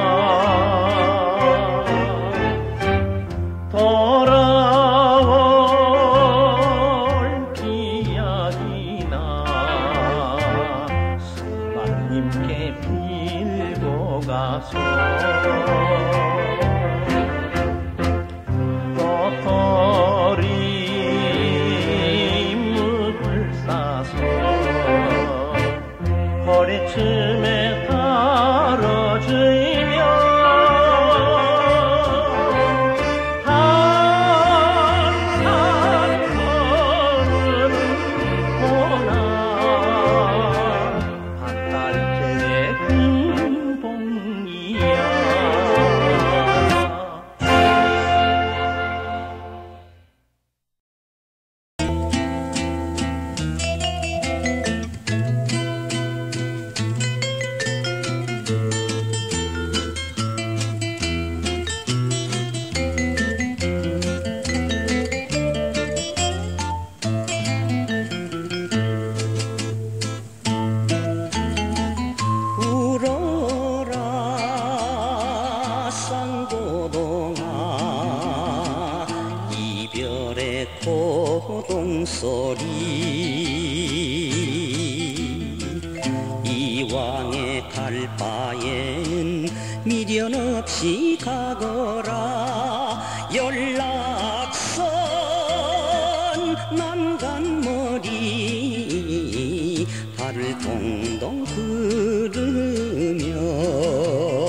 돌아올 기약이나 스님께 빌고 가소 도토리 묵을 싸서 허리춤에 달아주며 한산 걸음 보나 밭달재의 금봉이야. 고동소리 이왕에 갈 바엔 미련 없이 가거라. 연락선 난간머리 발을 동동 구르며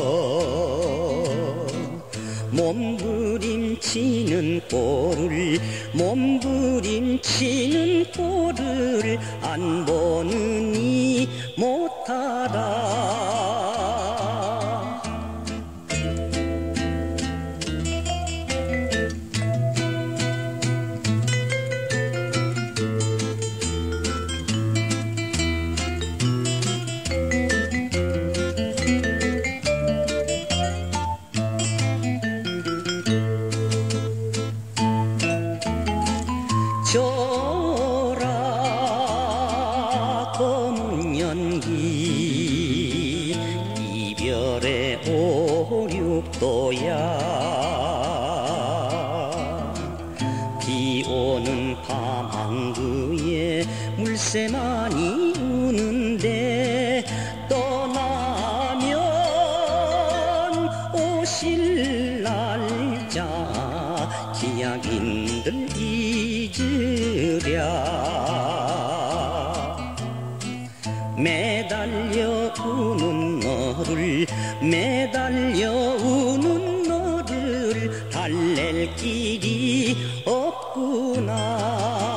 몸부림치는 꼴을 몸부림치는 꼴을 안 보느니 못하다. 저라 검은 연기 이별의 오륙도야. 비오는 밤 항구에 물새만이 우는데 떠나면 오실 날짜 기약인들 매달려 우는 너를 매달려 우는 너를 달랠 길이 없구나.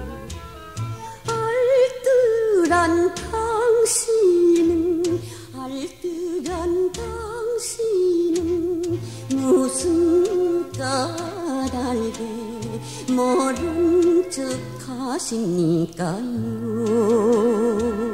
알뜰한 당신은 알 모른 척 하십니까요?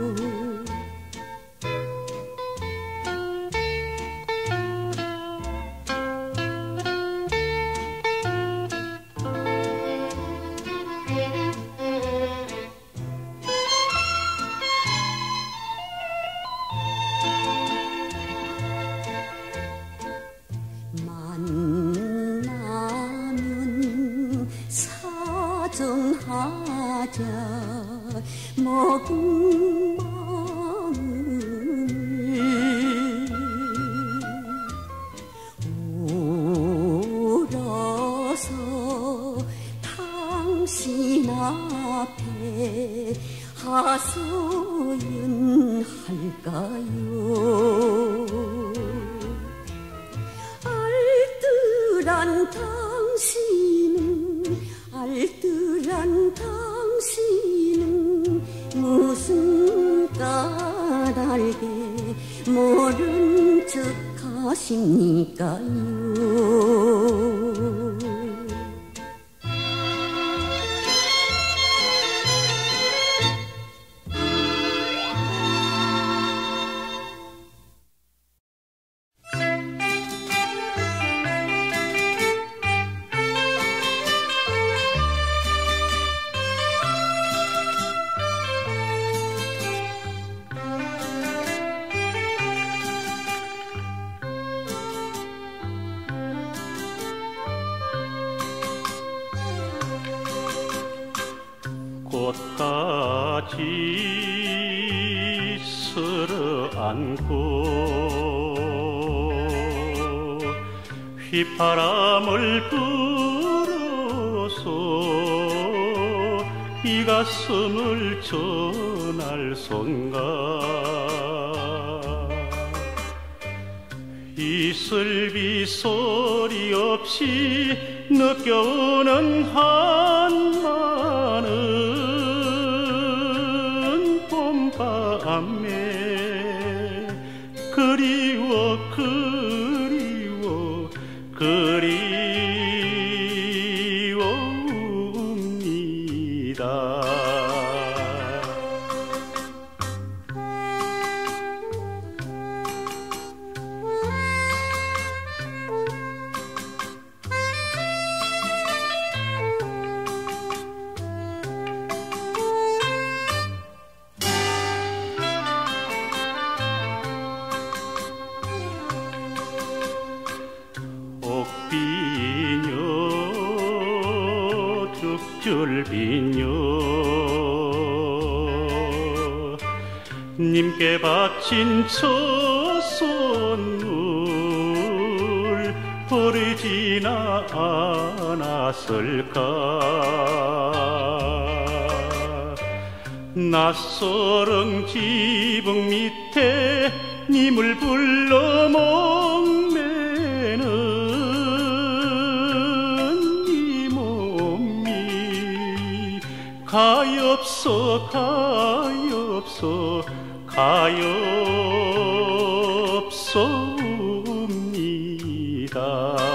만나면 사정하자 먹은 마음을 울어서 당신 앞에 하소연할까요? 알뜰한 당신은 알뜰한 당신은 무슨 까닭에 모른 척 하십니까요? 꽃가지 쓸어안고 휘바람을 불어서 이 가슴을 전할 손가 이슬비 소리 없이 느껴오는 한마는 봄밤에 그리워 그리워 그리워옵니다. 옥비녀 죽줄비녀 님께 바친 저 선물 버리지나 않았을까. 낯설은 지붕 밑에 님을 불러 목매는 이 몸이 가엾어 가엾어 가엾소입니다.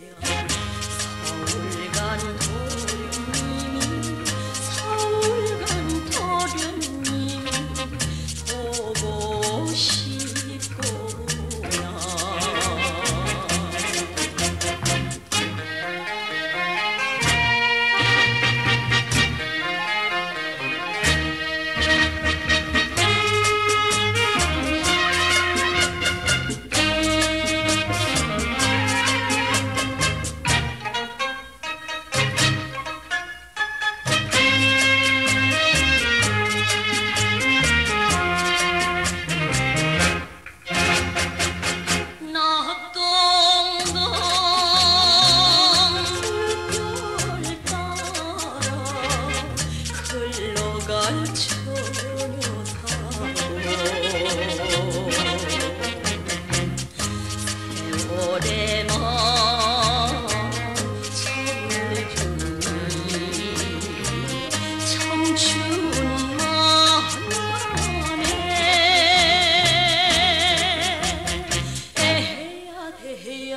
서울간 도련님이 서울간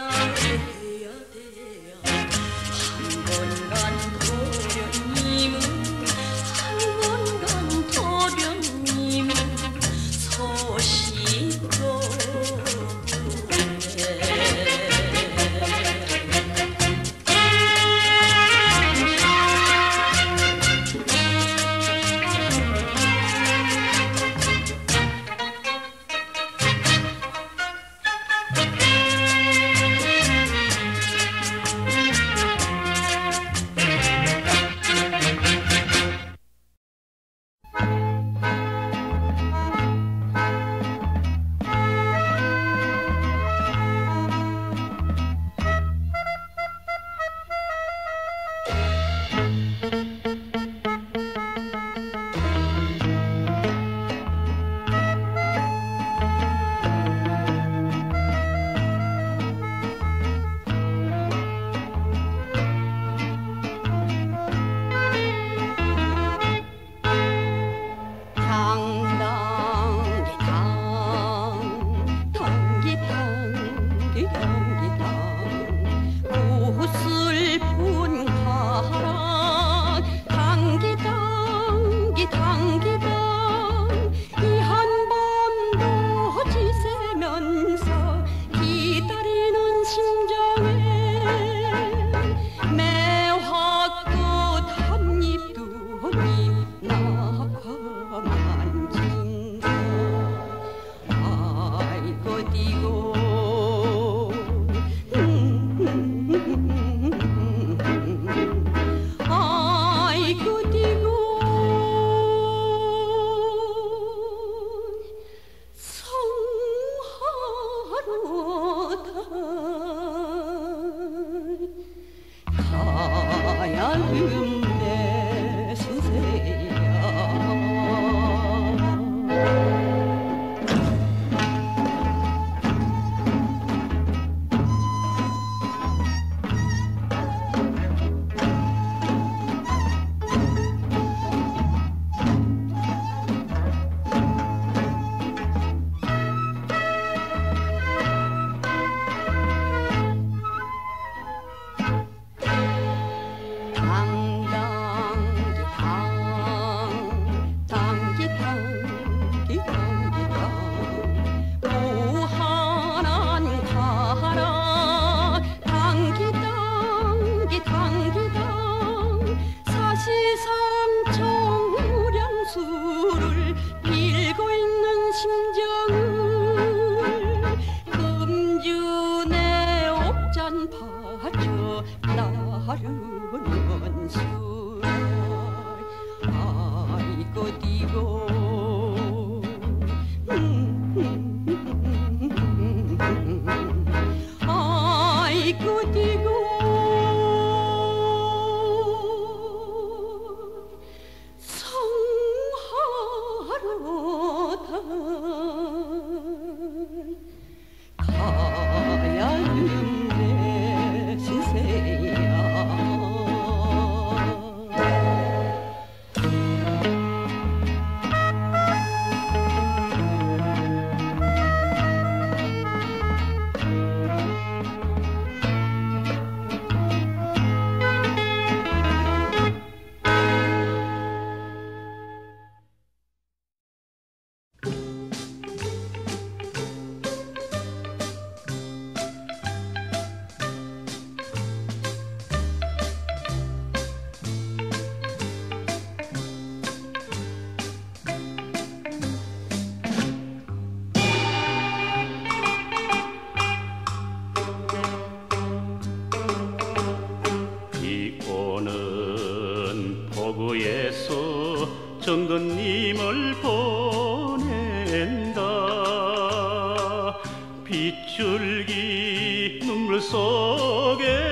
정든님을 보낸다. 빗줄기 눈물 속에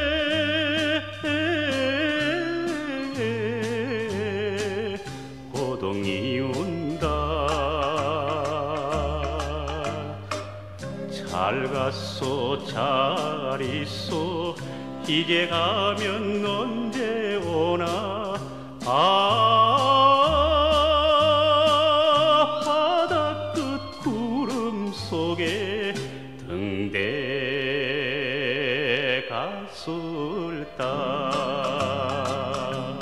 고동이 운다. 잘 갔소 잘 있소 이제 가면 언제 오나. 아 바다 끝 구름 속에 등대 갔을다.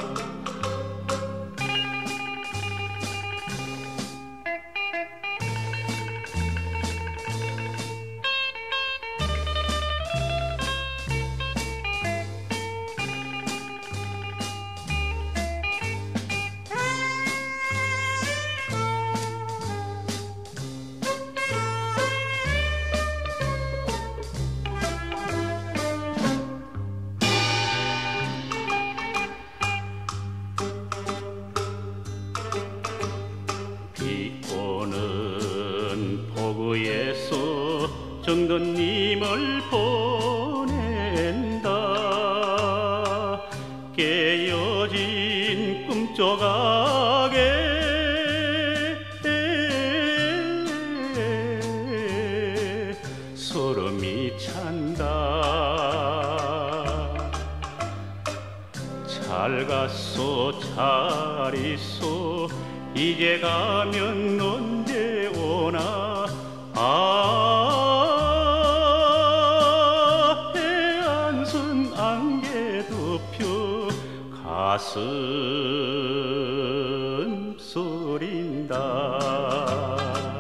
정든님을 보낸다. 깨어진 꿈 조각에 소름이 찬다. 잘 갔소 잘 있소 이제 가면 언제 오나. 아 해안순 안개 덮여 가슴 소린다.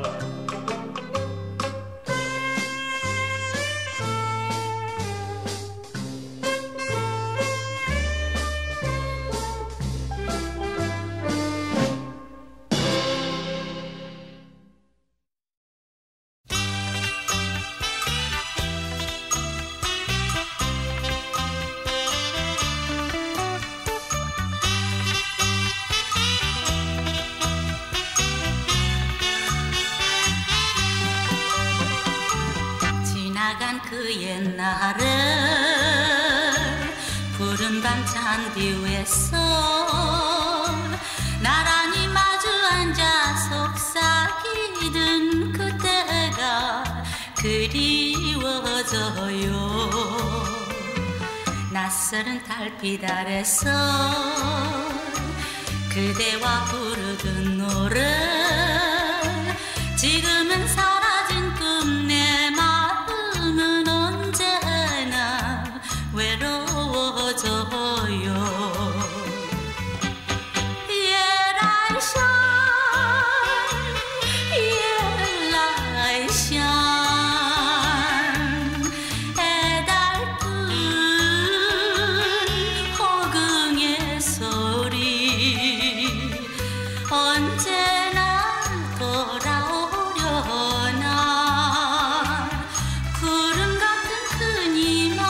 그 옛날에 푸른 밤 잔디 위에서 나란히 마주 앉아 속삭이던 그때가 그리워져요. 낯설은 달빛 아래서 그대와 부르던 노래 지금은 사라진 꿈 내 마음은 언제나 외로워져요. 예라이샤 예라이샤 애달픈 호궁의 소리 언제나 돌아오려나. 구름 같은 그니만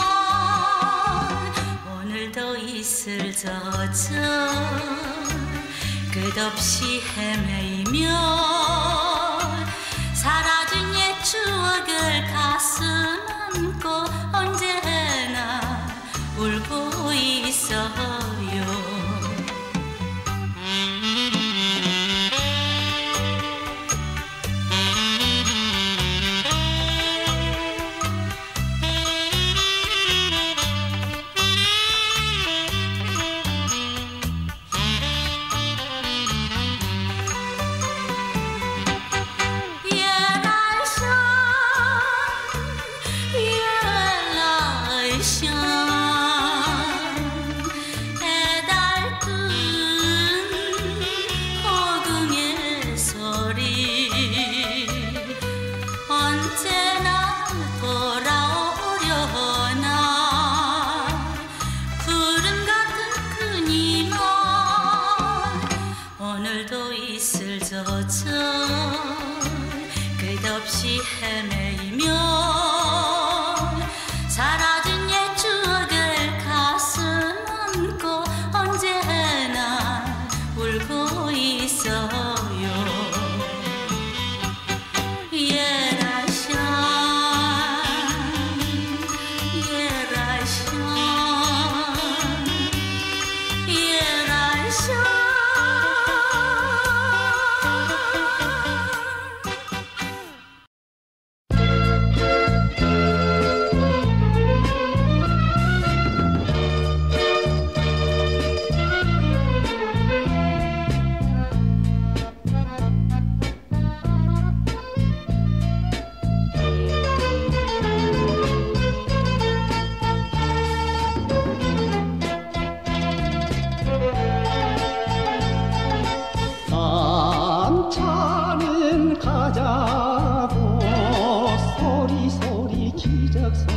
오늘도 이슬 젖어 끝없이 헤매이며 사라진 옛 추억을 가슴 안고 언제나 울고 있어요.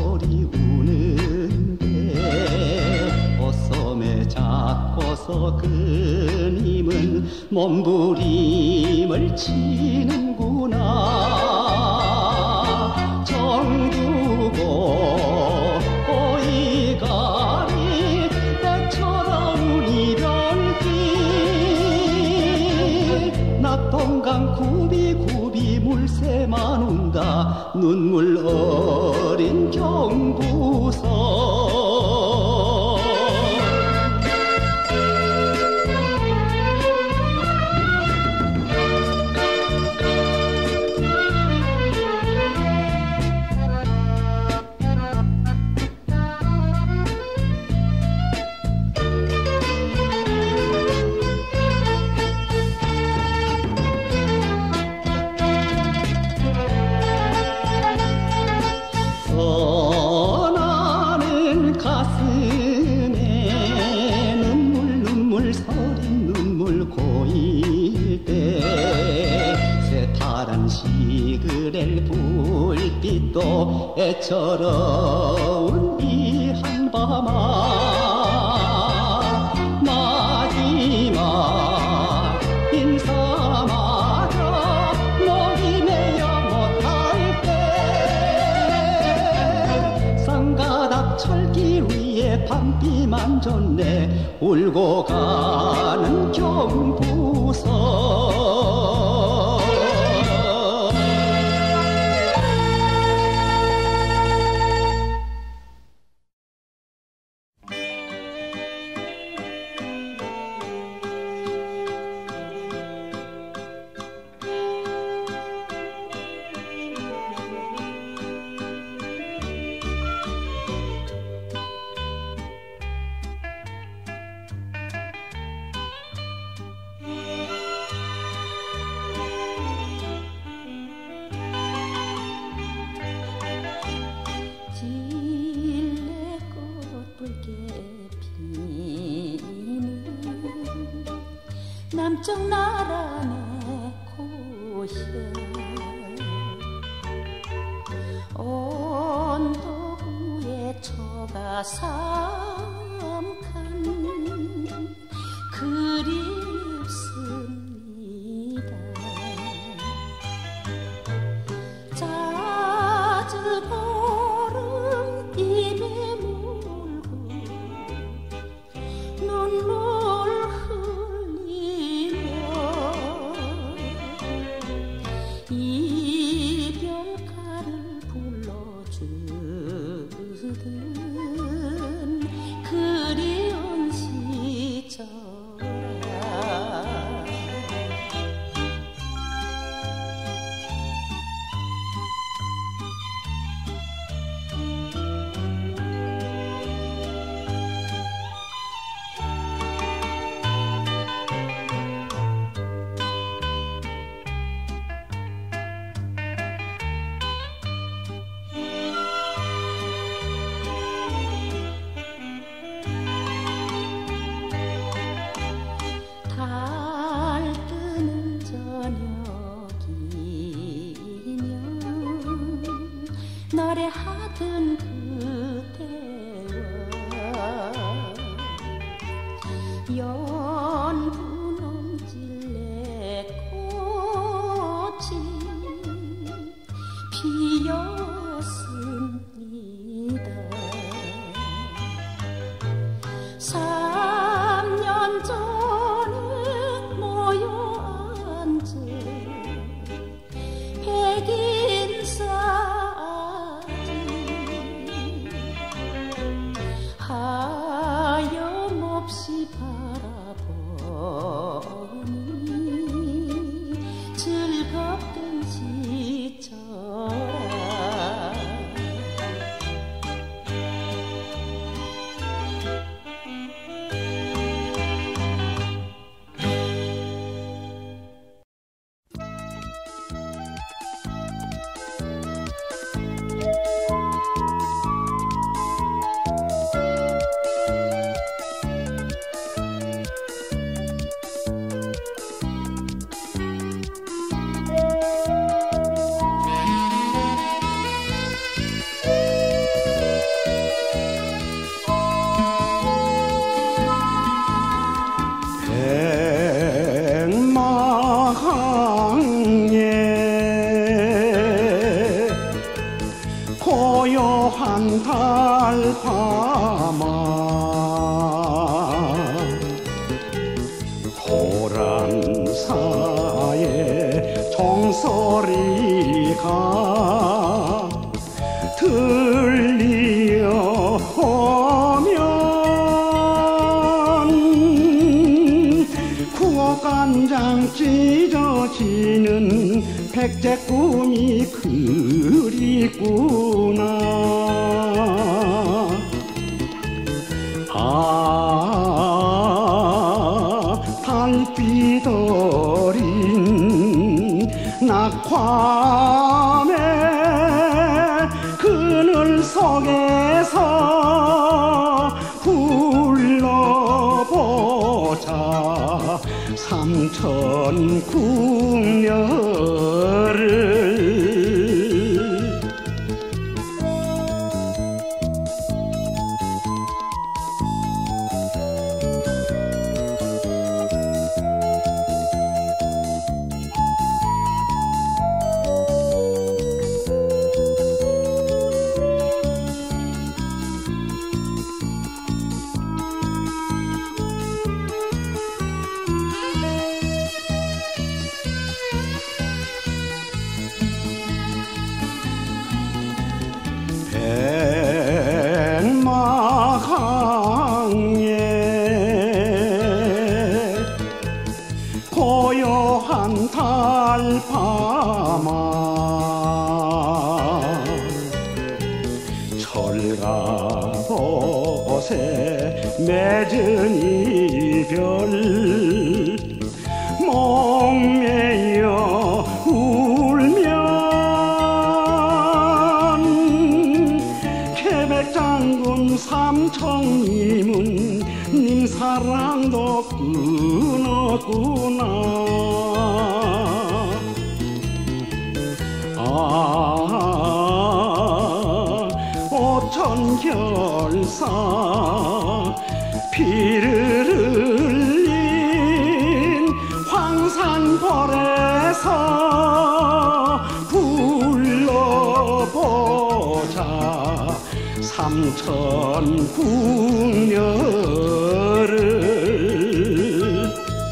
소리 우는데 옷소매 잡고서 그님은 몸부림을 치는구나. 정두고 오이가리 애처로운 이별길 낙동강 굽이굽이 물새만 운다. 눈물 어린 경부선 또 애처로운 이 한밤아 마지막 인사마저 목이 메여 못할 때 쌍가닥 철길 위에 밤비만 졌네. 울고 가는 경부선 남쪽 나란의 고향 언덕 위에 처가 삼간 그립습니다. 자즈보름 입에 물고 눈물 이별가를 불러주던 그리운 달밤아 고란사의 종소리가 들려오면 구옥간장 찢어지는 백제 꿈이 그리구나. 아, 달빛 어린 낙화의 그늘 속에서 불러보자 삼천 궁녀를. 백마강에 고요한 달밤아 철가봇에 맺은 이별 목매여 장군 삼청님은 님 사랑도 끊었구나. 아, 오천결사 피를 흘린 황산벌에서 불러보자 삼천 궁녀를.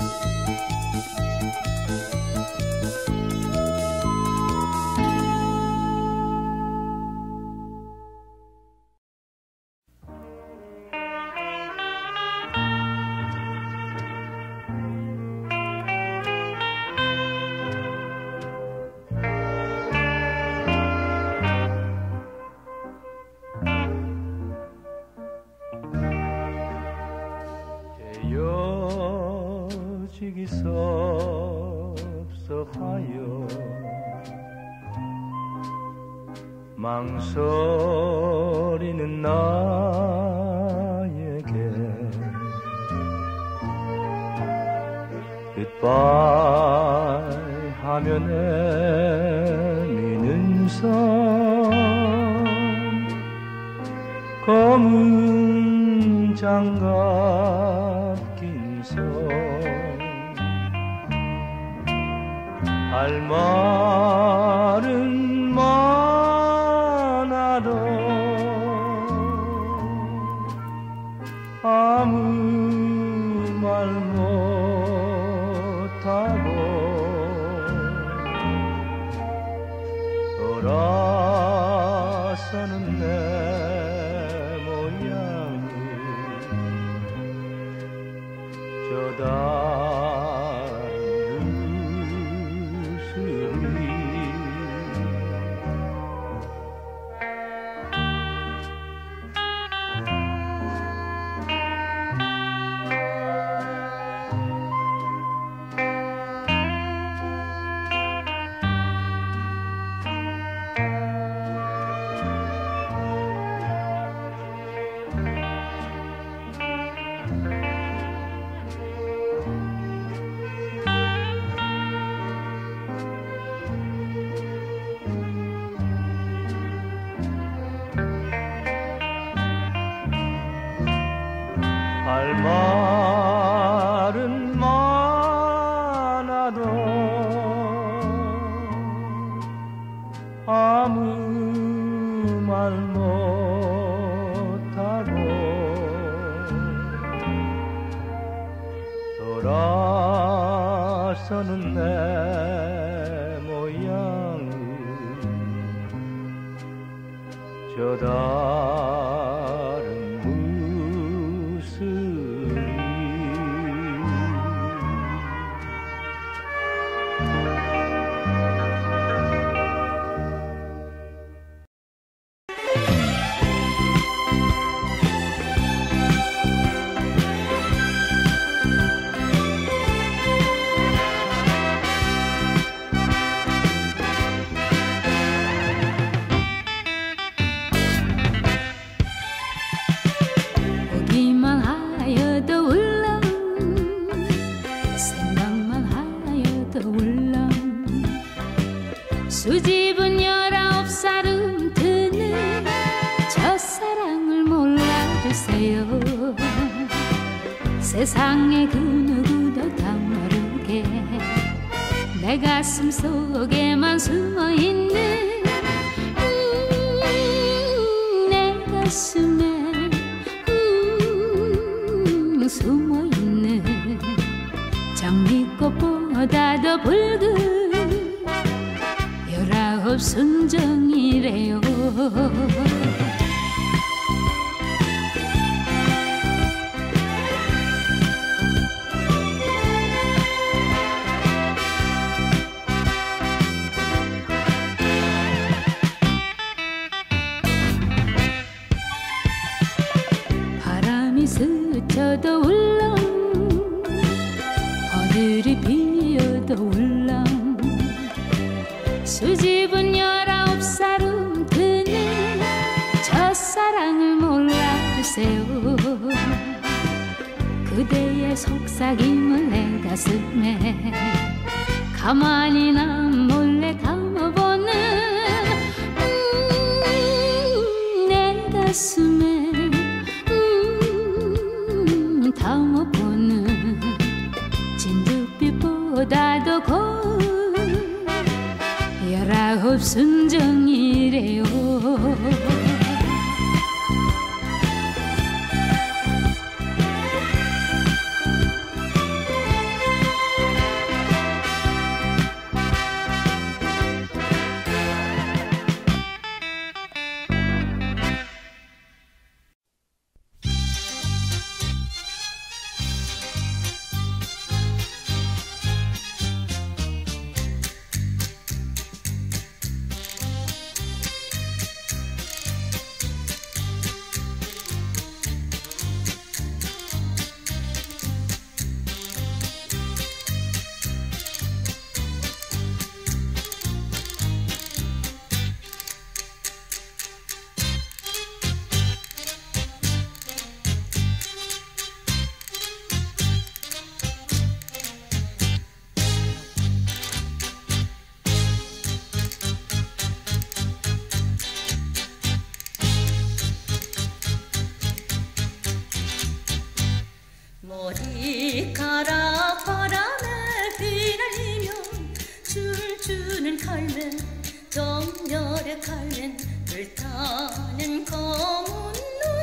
헤어지기 섭섭하여 망설이는 나에게 굿바이 하며 내미는 선 검은 장갑 낀 손 할 말은 많아도 아무 말 못하고 돌아서는 내 모양이 저다 돌아서는 내 모양을 저 다른 모습이 수집은 열아홉 살음 드는 첫사랑을 몰라주세요. 세상에 그 누구도 다 모르게 내 가슴 속에만 숨어있는 음, 내 가슴에 음, 숨어있는 장미꽃보다도 붉은 열아홉 순정이래요. 바람이 스쳐도 울렁 하늘이 비어도 울렁 수집은 열아홉 살음 드는 첫사랑을 몰라주세요. 그대의 속삭임을 내 가슴에 가만히 난 몰래 감아보는 음, 내 가슴에 음, 담아보는 진주빛보다도 고운 열아홉 순정이래요. 머리카락 바람에 휘날리면 춤추는 칼맨 정열의 칼맨 불타는 검은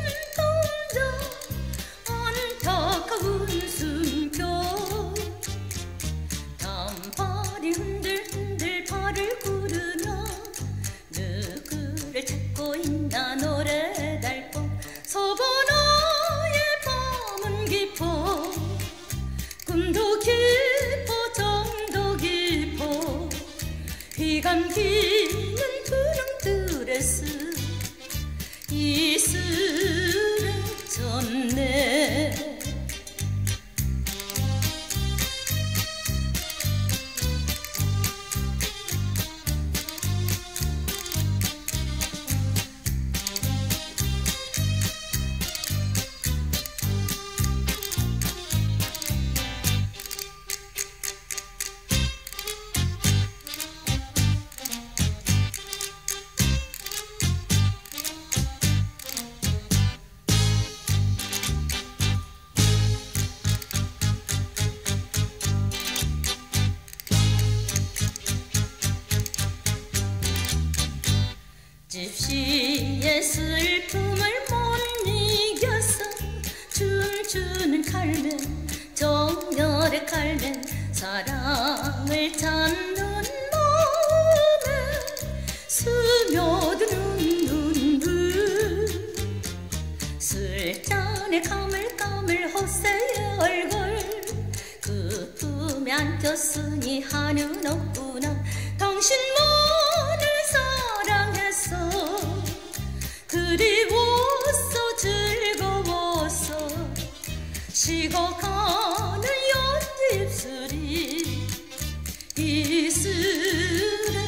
눈동자 안타까운 숨결 단발이 흔들흔들 발을 구르며 누구를 찾고 있나 노래 달고 서번호의 밤은 깊어 꿈도 깊어 정도 깊어 휘 감기는 푸른 드레스 이슬에 젖네. 집시의 슬픔을 못 이겨서 춤추는 칼맨 정열의 사랑을 찾는 마음에 스며드는 눈물 술잔에 까물까물 헛새의 얼굴 그 품에 안겼으니 한은 없구나 당신만을 사랑했어 그리웠어 즐거웠어 식어가는 연잎술이 이슬에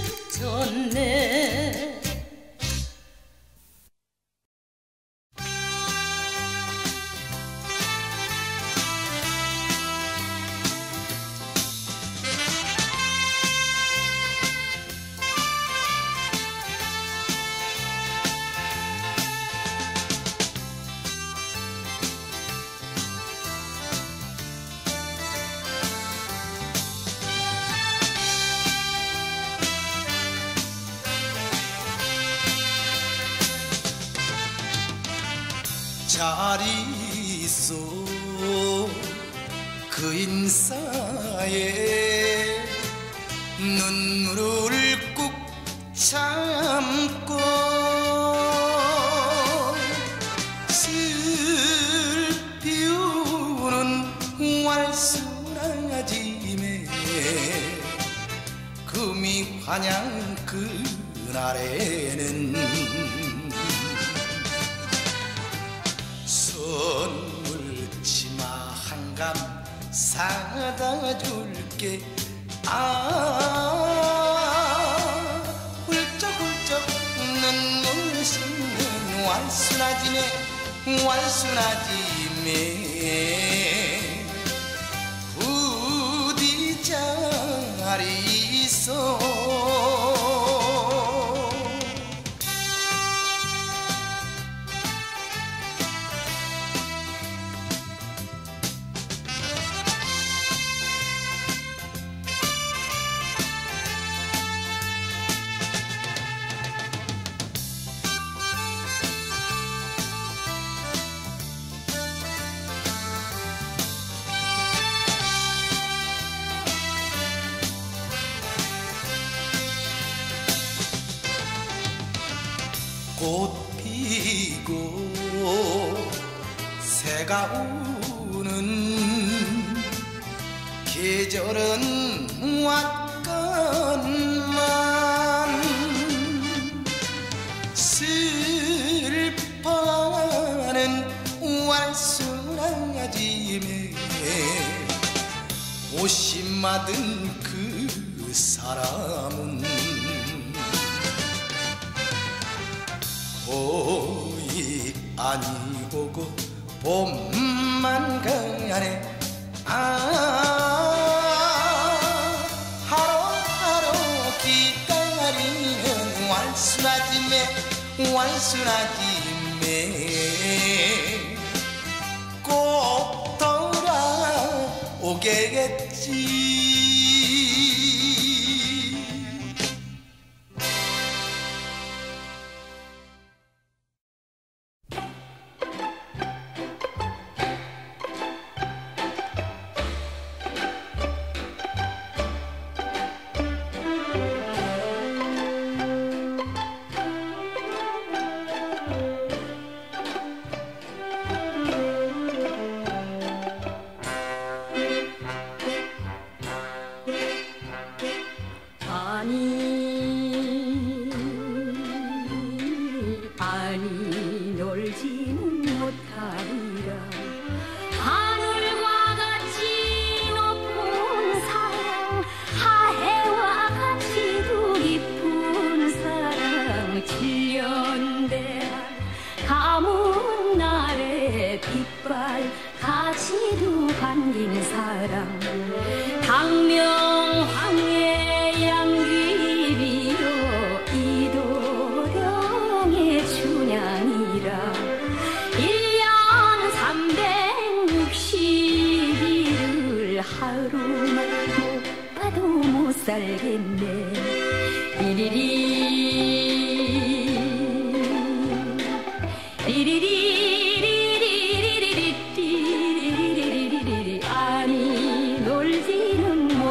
젖네 잘 있어 그 인사에 눈물을 꾹 참고 슬피우는 왈순아짐에 금이 환양 그날에는 선물 치마 한 감 사다 줄게 아 훌쩍훌쩍 눈물 씻는 왈순아짐에 왈순아짐에 부디 잘 있어 꽃 피고 새가 우는 계절은 왔건만 슬퍼하는 왈순아짐에 옷이 맞은 그 사람은 봄이 아니 오고 봄만 가네 아 하루하루 기다리는 왈순아짐에 왈순아짐에 꼭 돌아오겠지 살겠네 리리리 리리리리리리리리리리리리리리 아니 놀지는 못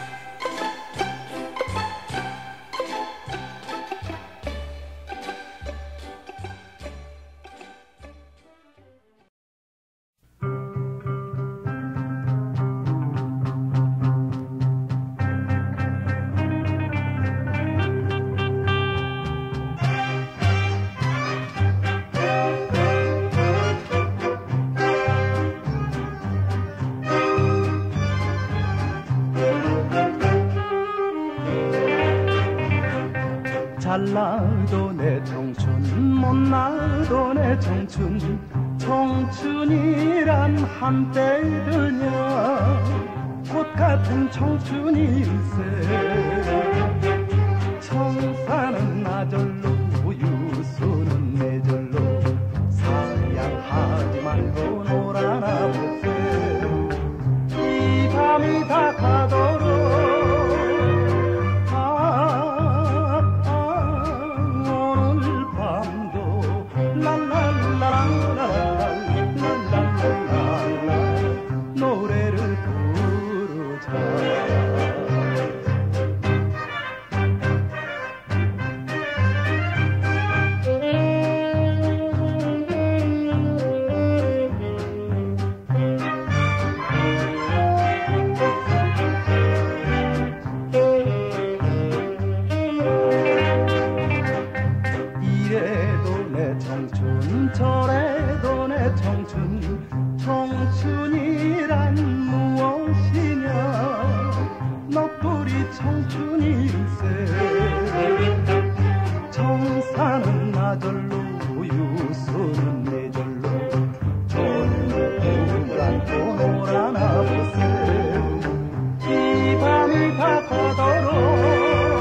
잘나도 내 청춘 못나도 내 청춘 청춘이란 한때더냐 꽃 같은 청춘일세 청사는 나절로 유수는 내절로 사양하지 말고 놀아나 보세 이 밤이 다 가도록 저래도 내 청춘 청춘이란 무엇이냐 너뿐이 청춘일세 청사는 나절로 유수는 내절로 젊은 꿈을 안고 놀아나 보세 이 밤이 다 가도록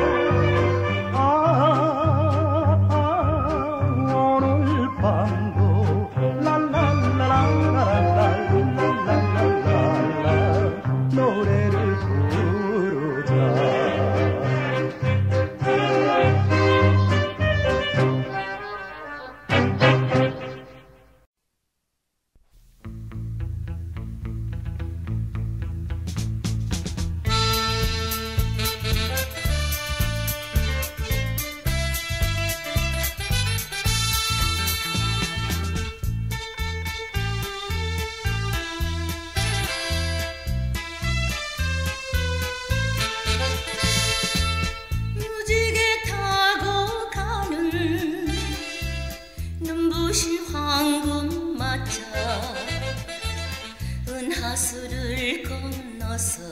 은하수를 건너서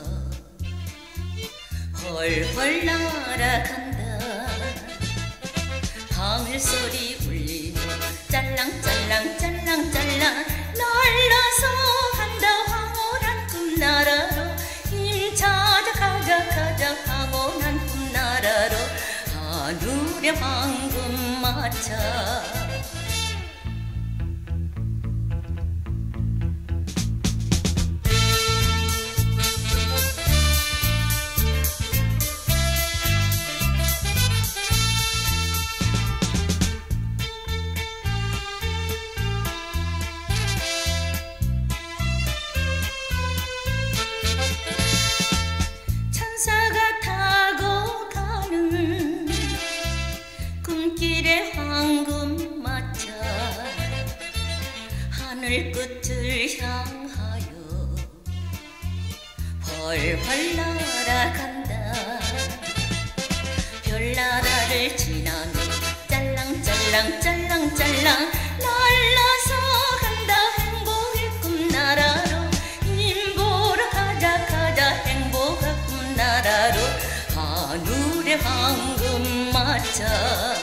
훨훨 날아간다 하늘소리 울리며 짤랑짤랑 짤랑짤랑 날라서 간다 황홀한 꿈나라로 힘 찾아 가자 가자 황홀한 꿈나라로 하늘의 황금 마차 천사가 타고 가는 꿈길의 황금 마차 하늘 끝을 향하여 훨훨 날아간다 짤랑짤랑 날라서 간다 행복의 꿈나라로 인보러 가자 가자 행복의 꿈나라로 하늘의 황금 마차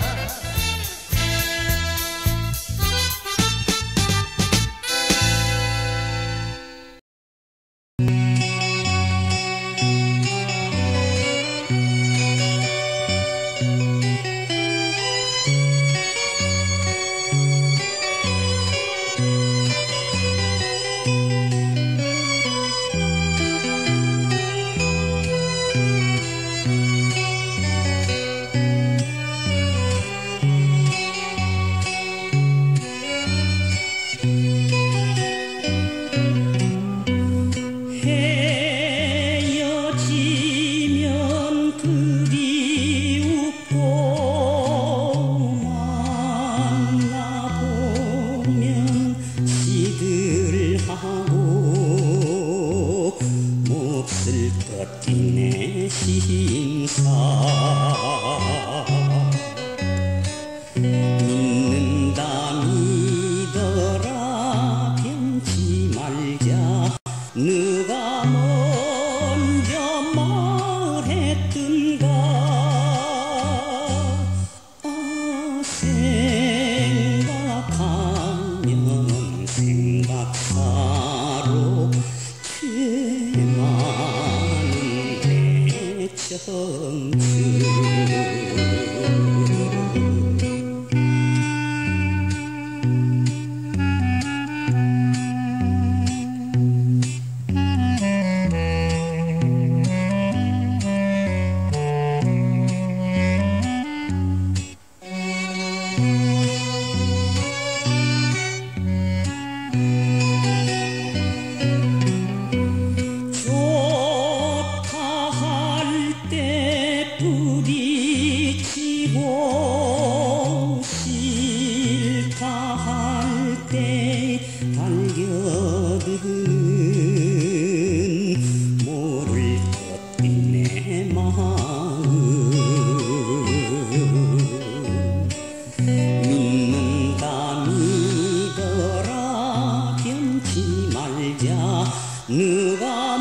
누가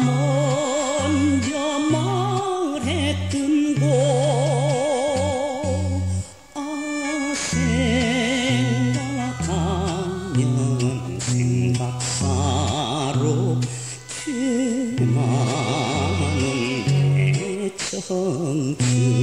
먼저 말했던 곳 아 생각하면 생각사로 꽤 많은 내 청춘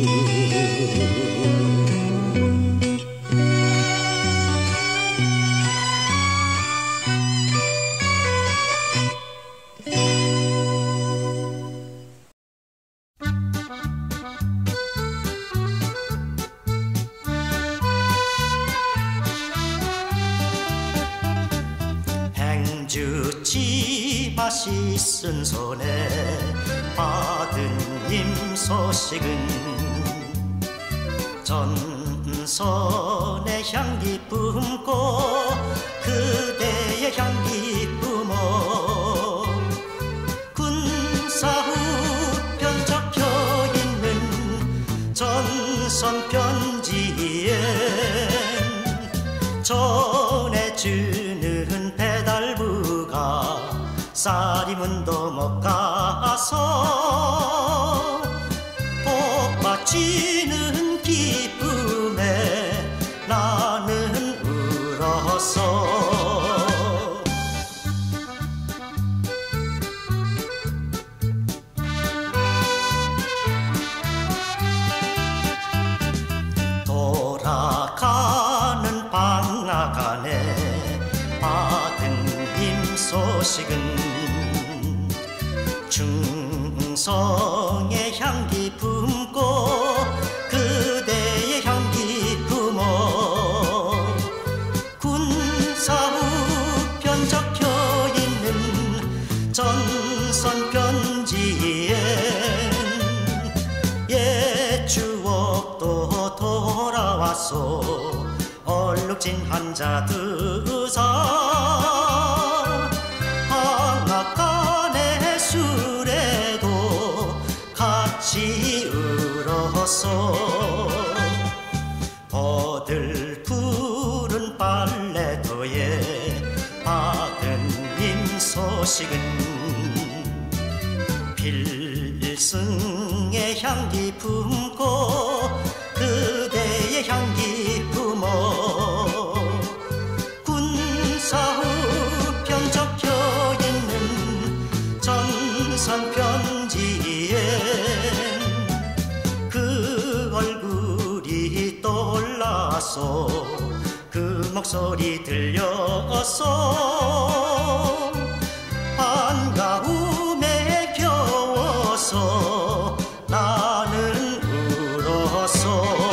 행주치마 씻은 손에 받은 임소식은 전선의 향기 뿜고 그대의 향기 뿜어 군사후편 적혀있는 전선 편지엔 전해주는 배달부가 쌀이문도 못 가서 복받치는 기쁨에 나는 울었어. 돌아가는 방학 안에 받은 임소식은 충성의 향기 품고 그대의 향기 품어 군사후편 적혀있는 전선 편지엔 옛 추억도 돌아왔소. 얼룩진 한자 드사 방앗간의 술에도 같이 울었어. 버들 푸른 빨 소식은 필승의 향기 품고 그대의 향기 품어 군사후편 적혀있는 전선 편지엔 그 얼굴이 떠올라서 그 목소리 들려서 반가움에 겨워서 나는 울었어.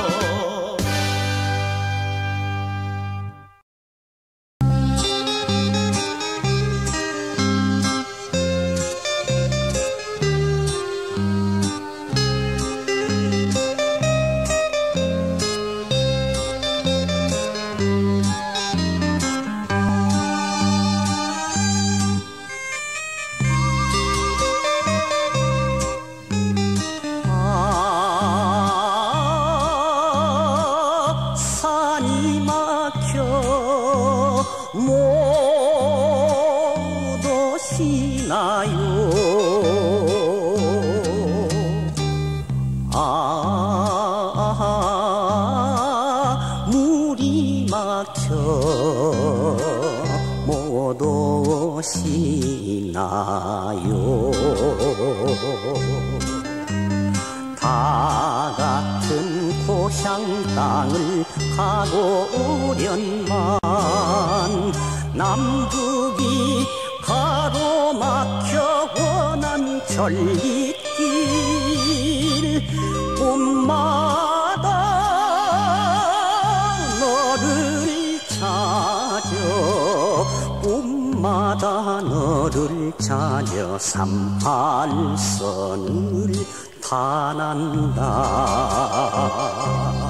다 같은 고향 땅을 가고 오련만 남북이 가로막혀 원한 전리길 꿈마다 너를 찾아 꿈마다 너를 찾아 삼팔선을 탄한다.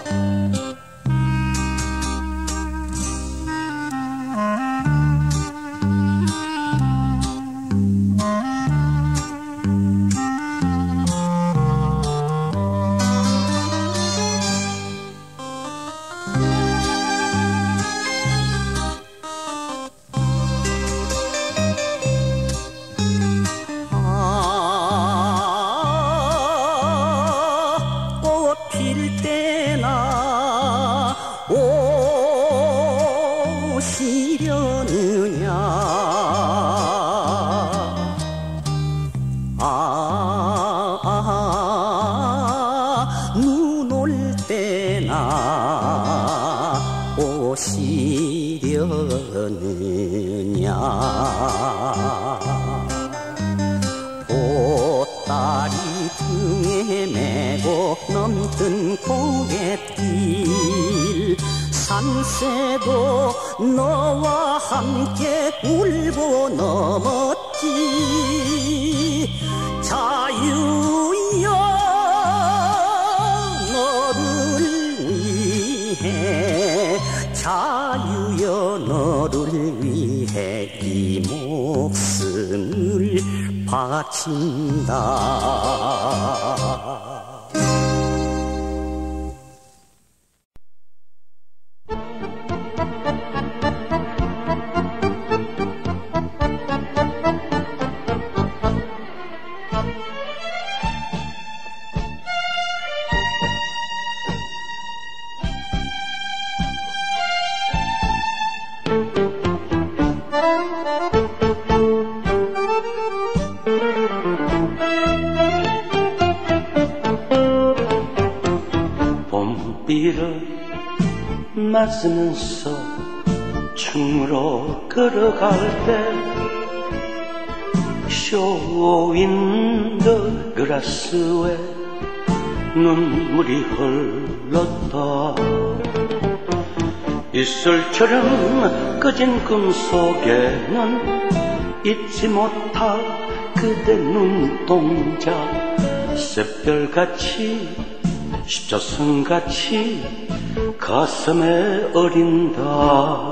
보따리 등에 메고 넘든 고갯길 산새도 너와 함께 울고 넘었지. 자유여 너를 위해 자유여 너를 위해 이 목숨을 바친다. 맞으면서 충으로 걸어갈 때 쇼윈더 그라스에 눈물이 흘렀다. 이슬처럼 꺼진 꿈 속에는 잊지 못할 그대 눈동자 샛별같이 십자선같이 가슴에 어린다.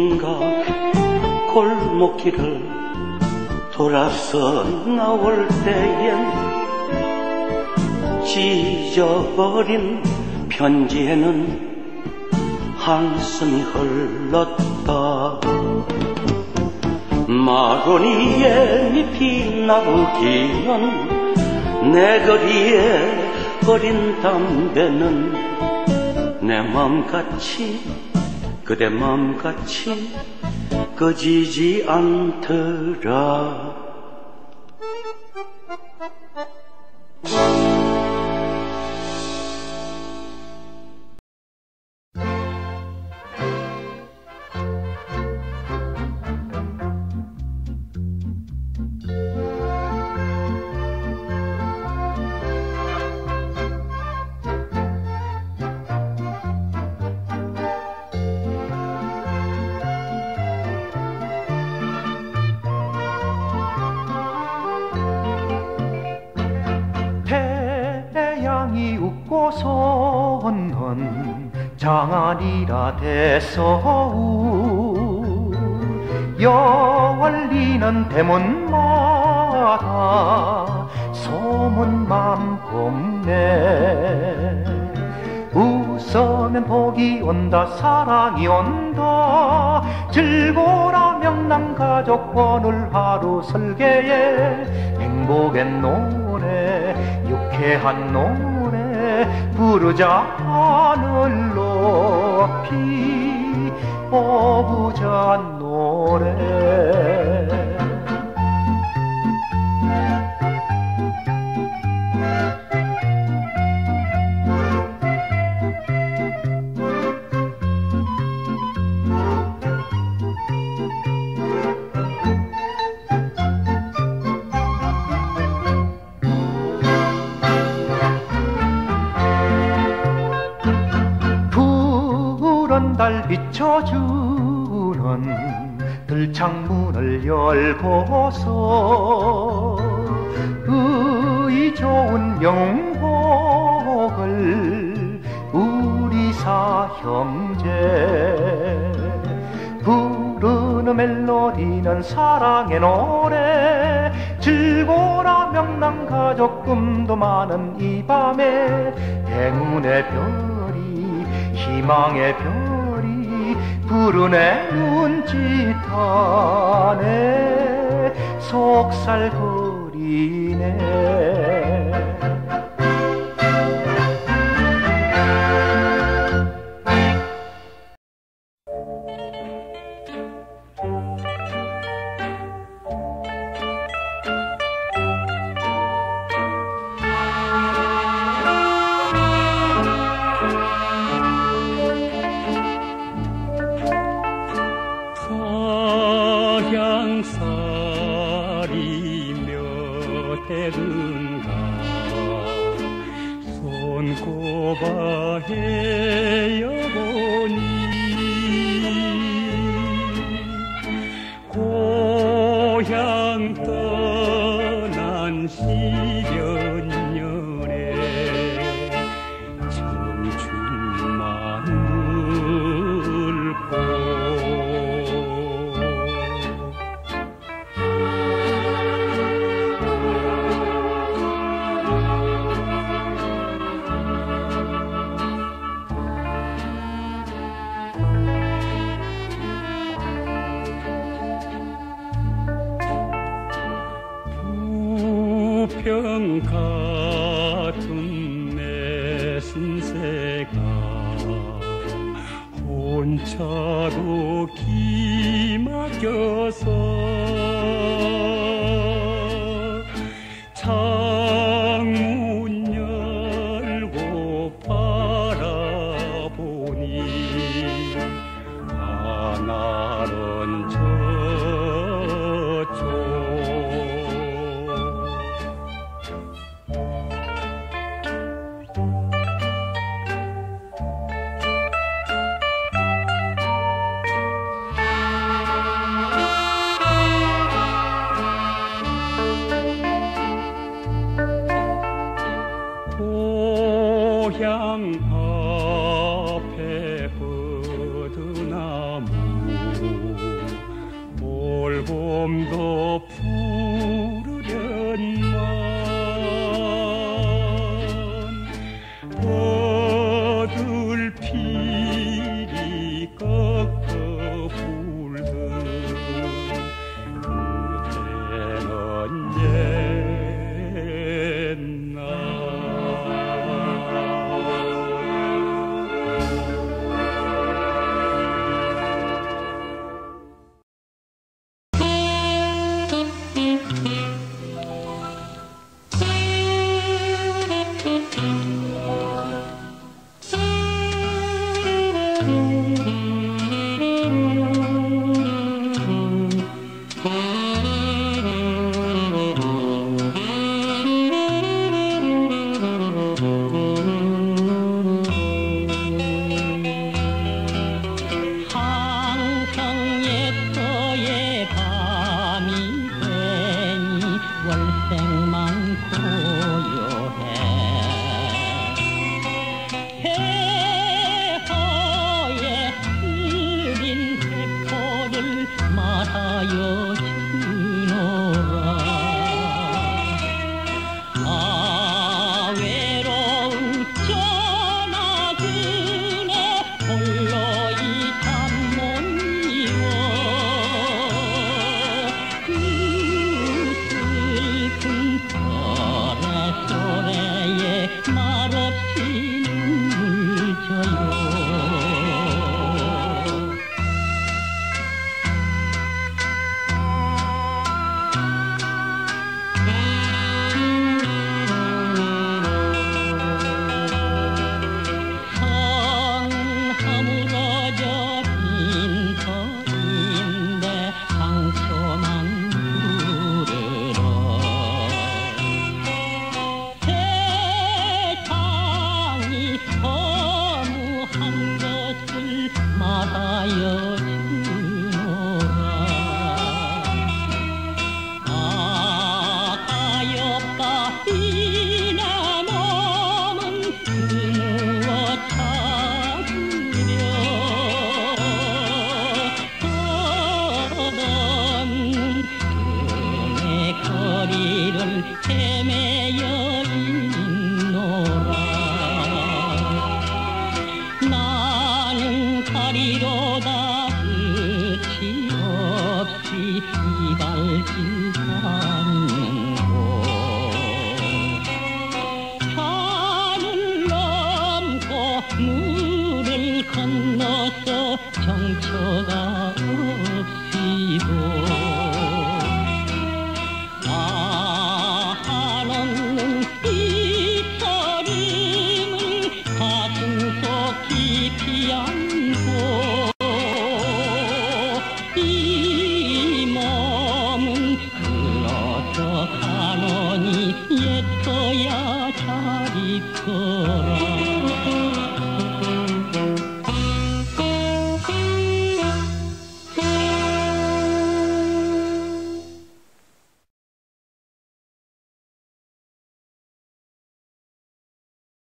어딘가 골목길을 돌아서 나올 때엔 찢어버린 편지에는 한숨이 흘렀다. 마로니에 잎이 나르기는 내 거리에 버린 담배는 내 맘같이 그대 맘같이 꺼지지 않더라. 웃고서는 장안이라 대서우 열리는 대문마다 소문만 봄네. 웃으면 복이 온다 사랑이 온다 즐거라 명랑가족 오늘 하루 설계에 행복의 노래 유쾌한 노래 부르자 하늘 높이 오부자 노래. 달 비춰주는 들창문을 열고서 의 좋은 영웅복을 우리 사형제 부르는 멜로디는 사랑의 노래 즐거라 명랑가족 꿈도 많은 이 밤에 행운의 별이 희망의 별이 부르네 눈짓하네 속살거리네. 서양살이 몇 해든가 손꼽아 헤어보니 고향 떠난 시련년에 청춘만 울고 부평 같은 내 신세가 혼자고 기막혀서 창문 열고 바라보니 하늘은 저쪽 고향 앞에 버드나무 말하여 주노라. 아 외로운 전하 그네 홀로 이 잠 못 이워. 그 슬픈 소래소래에 말없이 눈물 져요. 말하여 주노라. 아 가엾다 이 내 몸은 그누어 찾으려. 걷없는 그네 거리를 헤매여 있노라. 나는 가리로다 끝이 없이 이 발길 닿는 곳. 산을 넘고 물을 건너서 정처가 없이도 아 한없는 이 서름을 가슴 속 깊이 안고 이 몸은 흘러서 가노니 옛거야 잘 있어.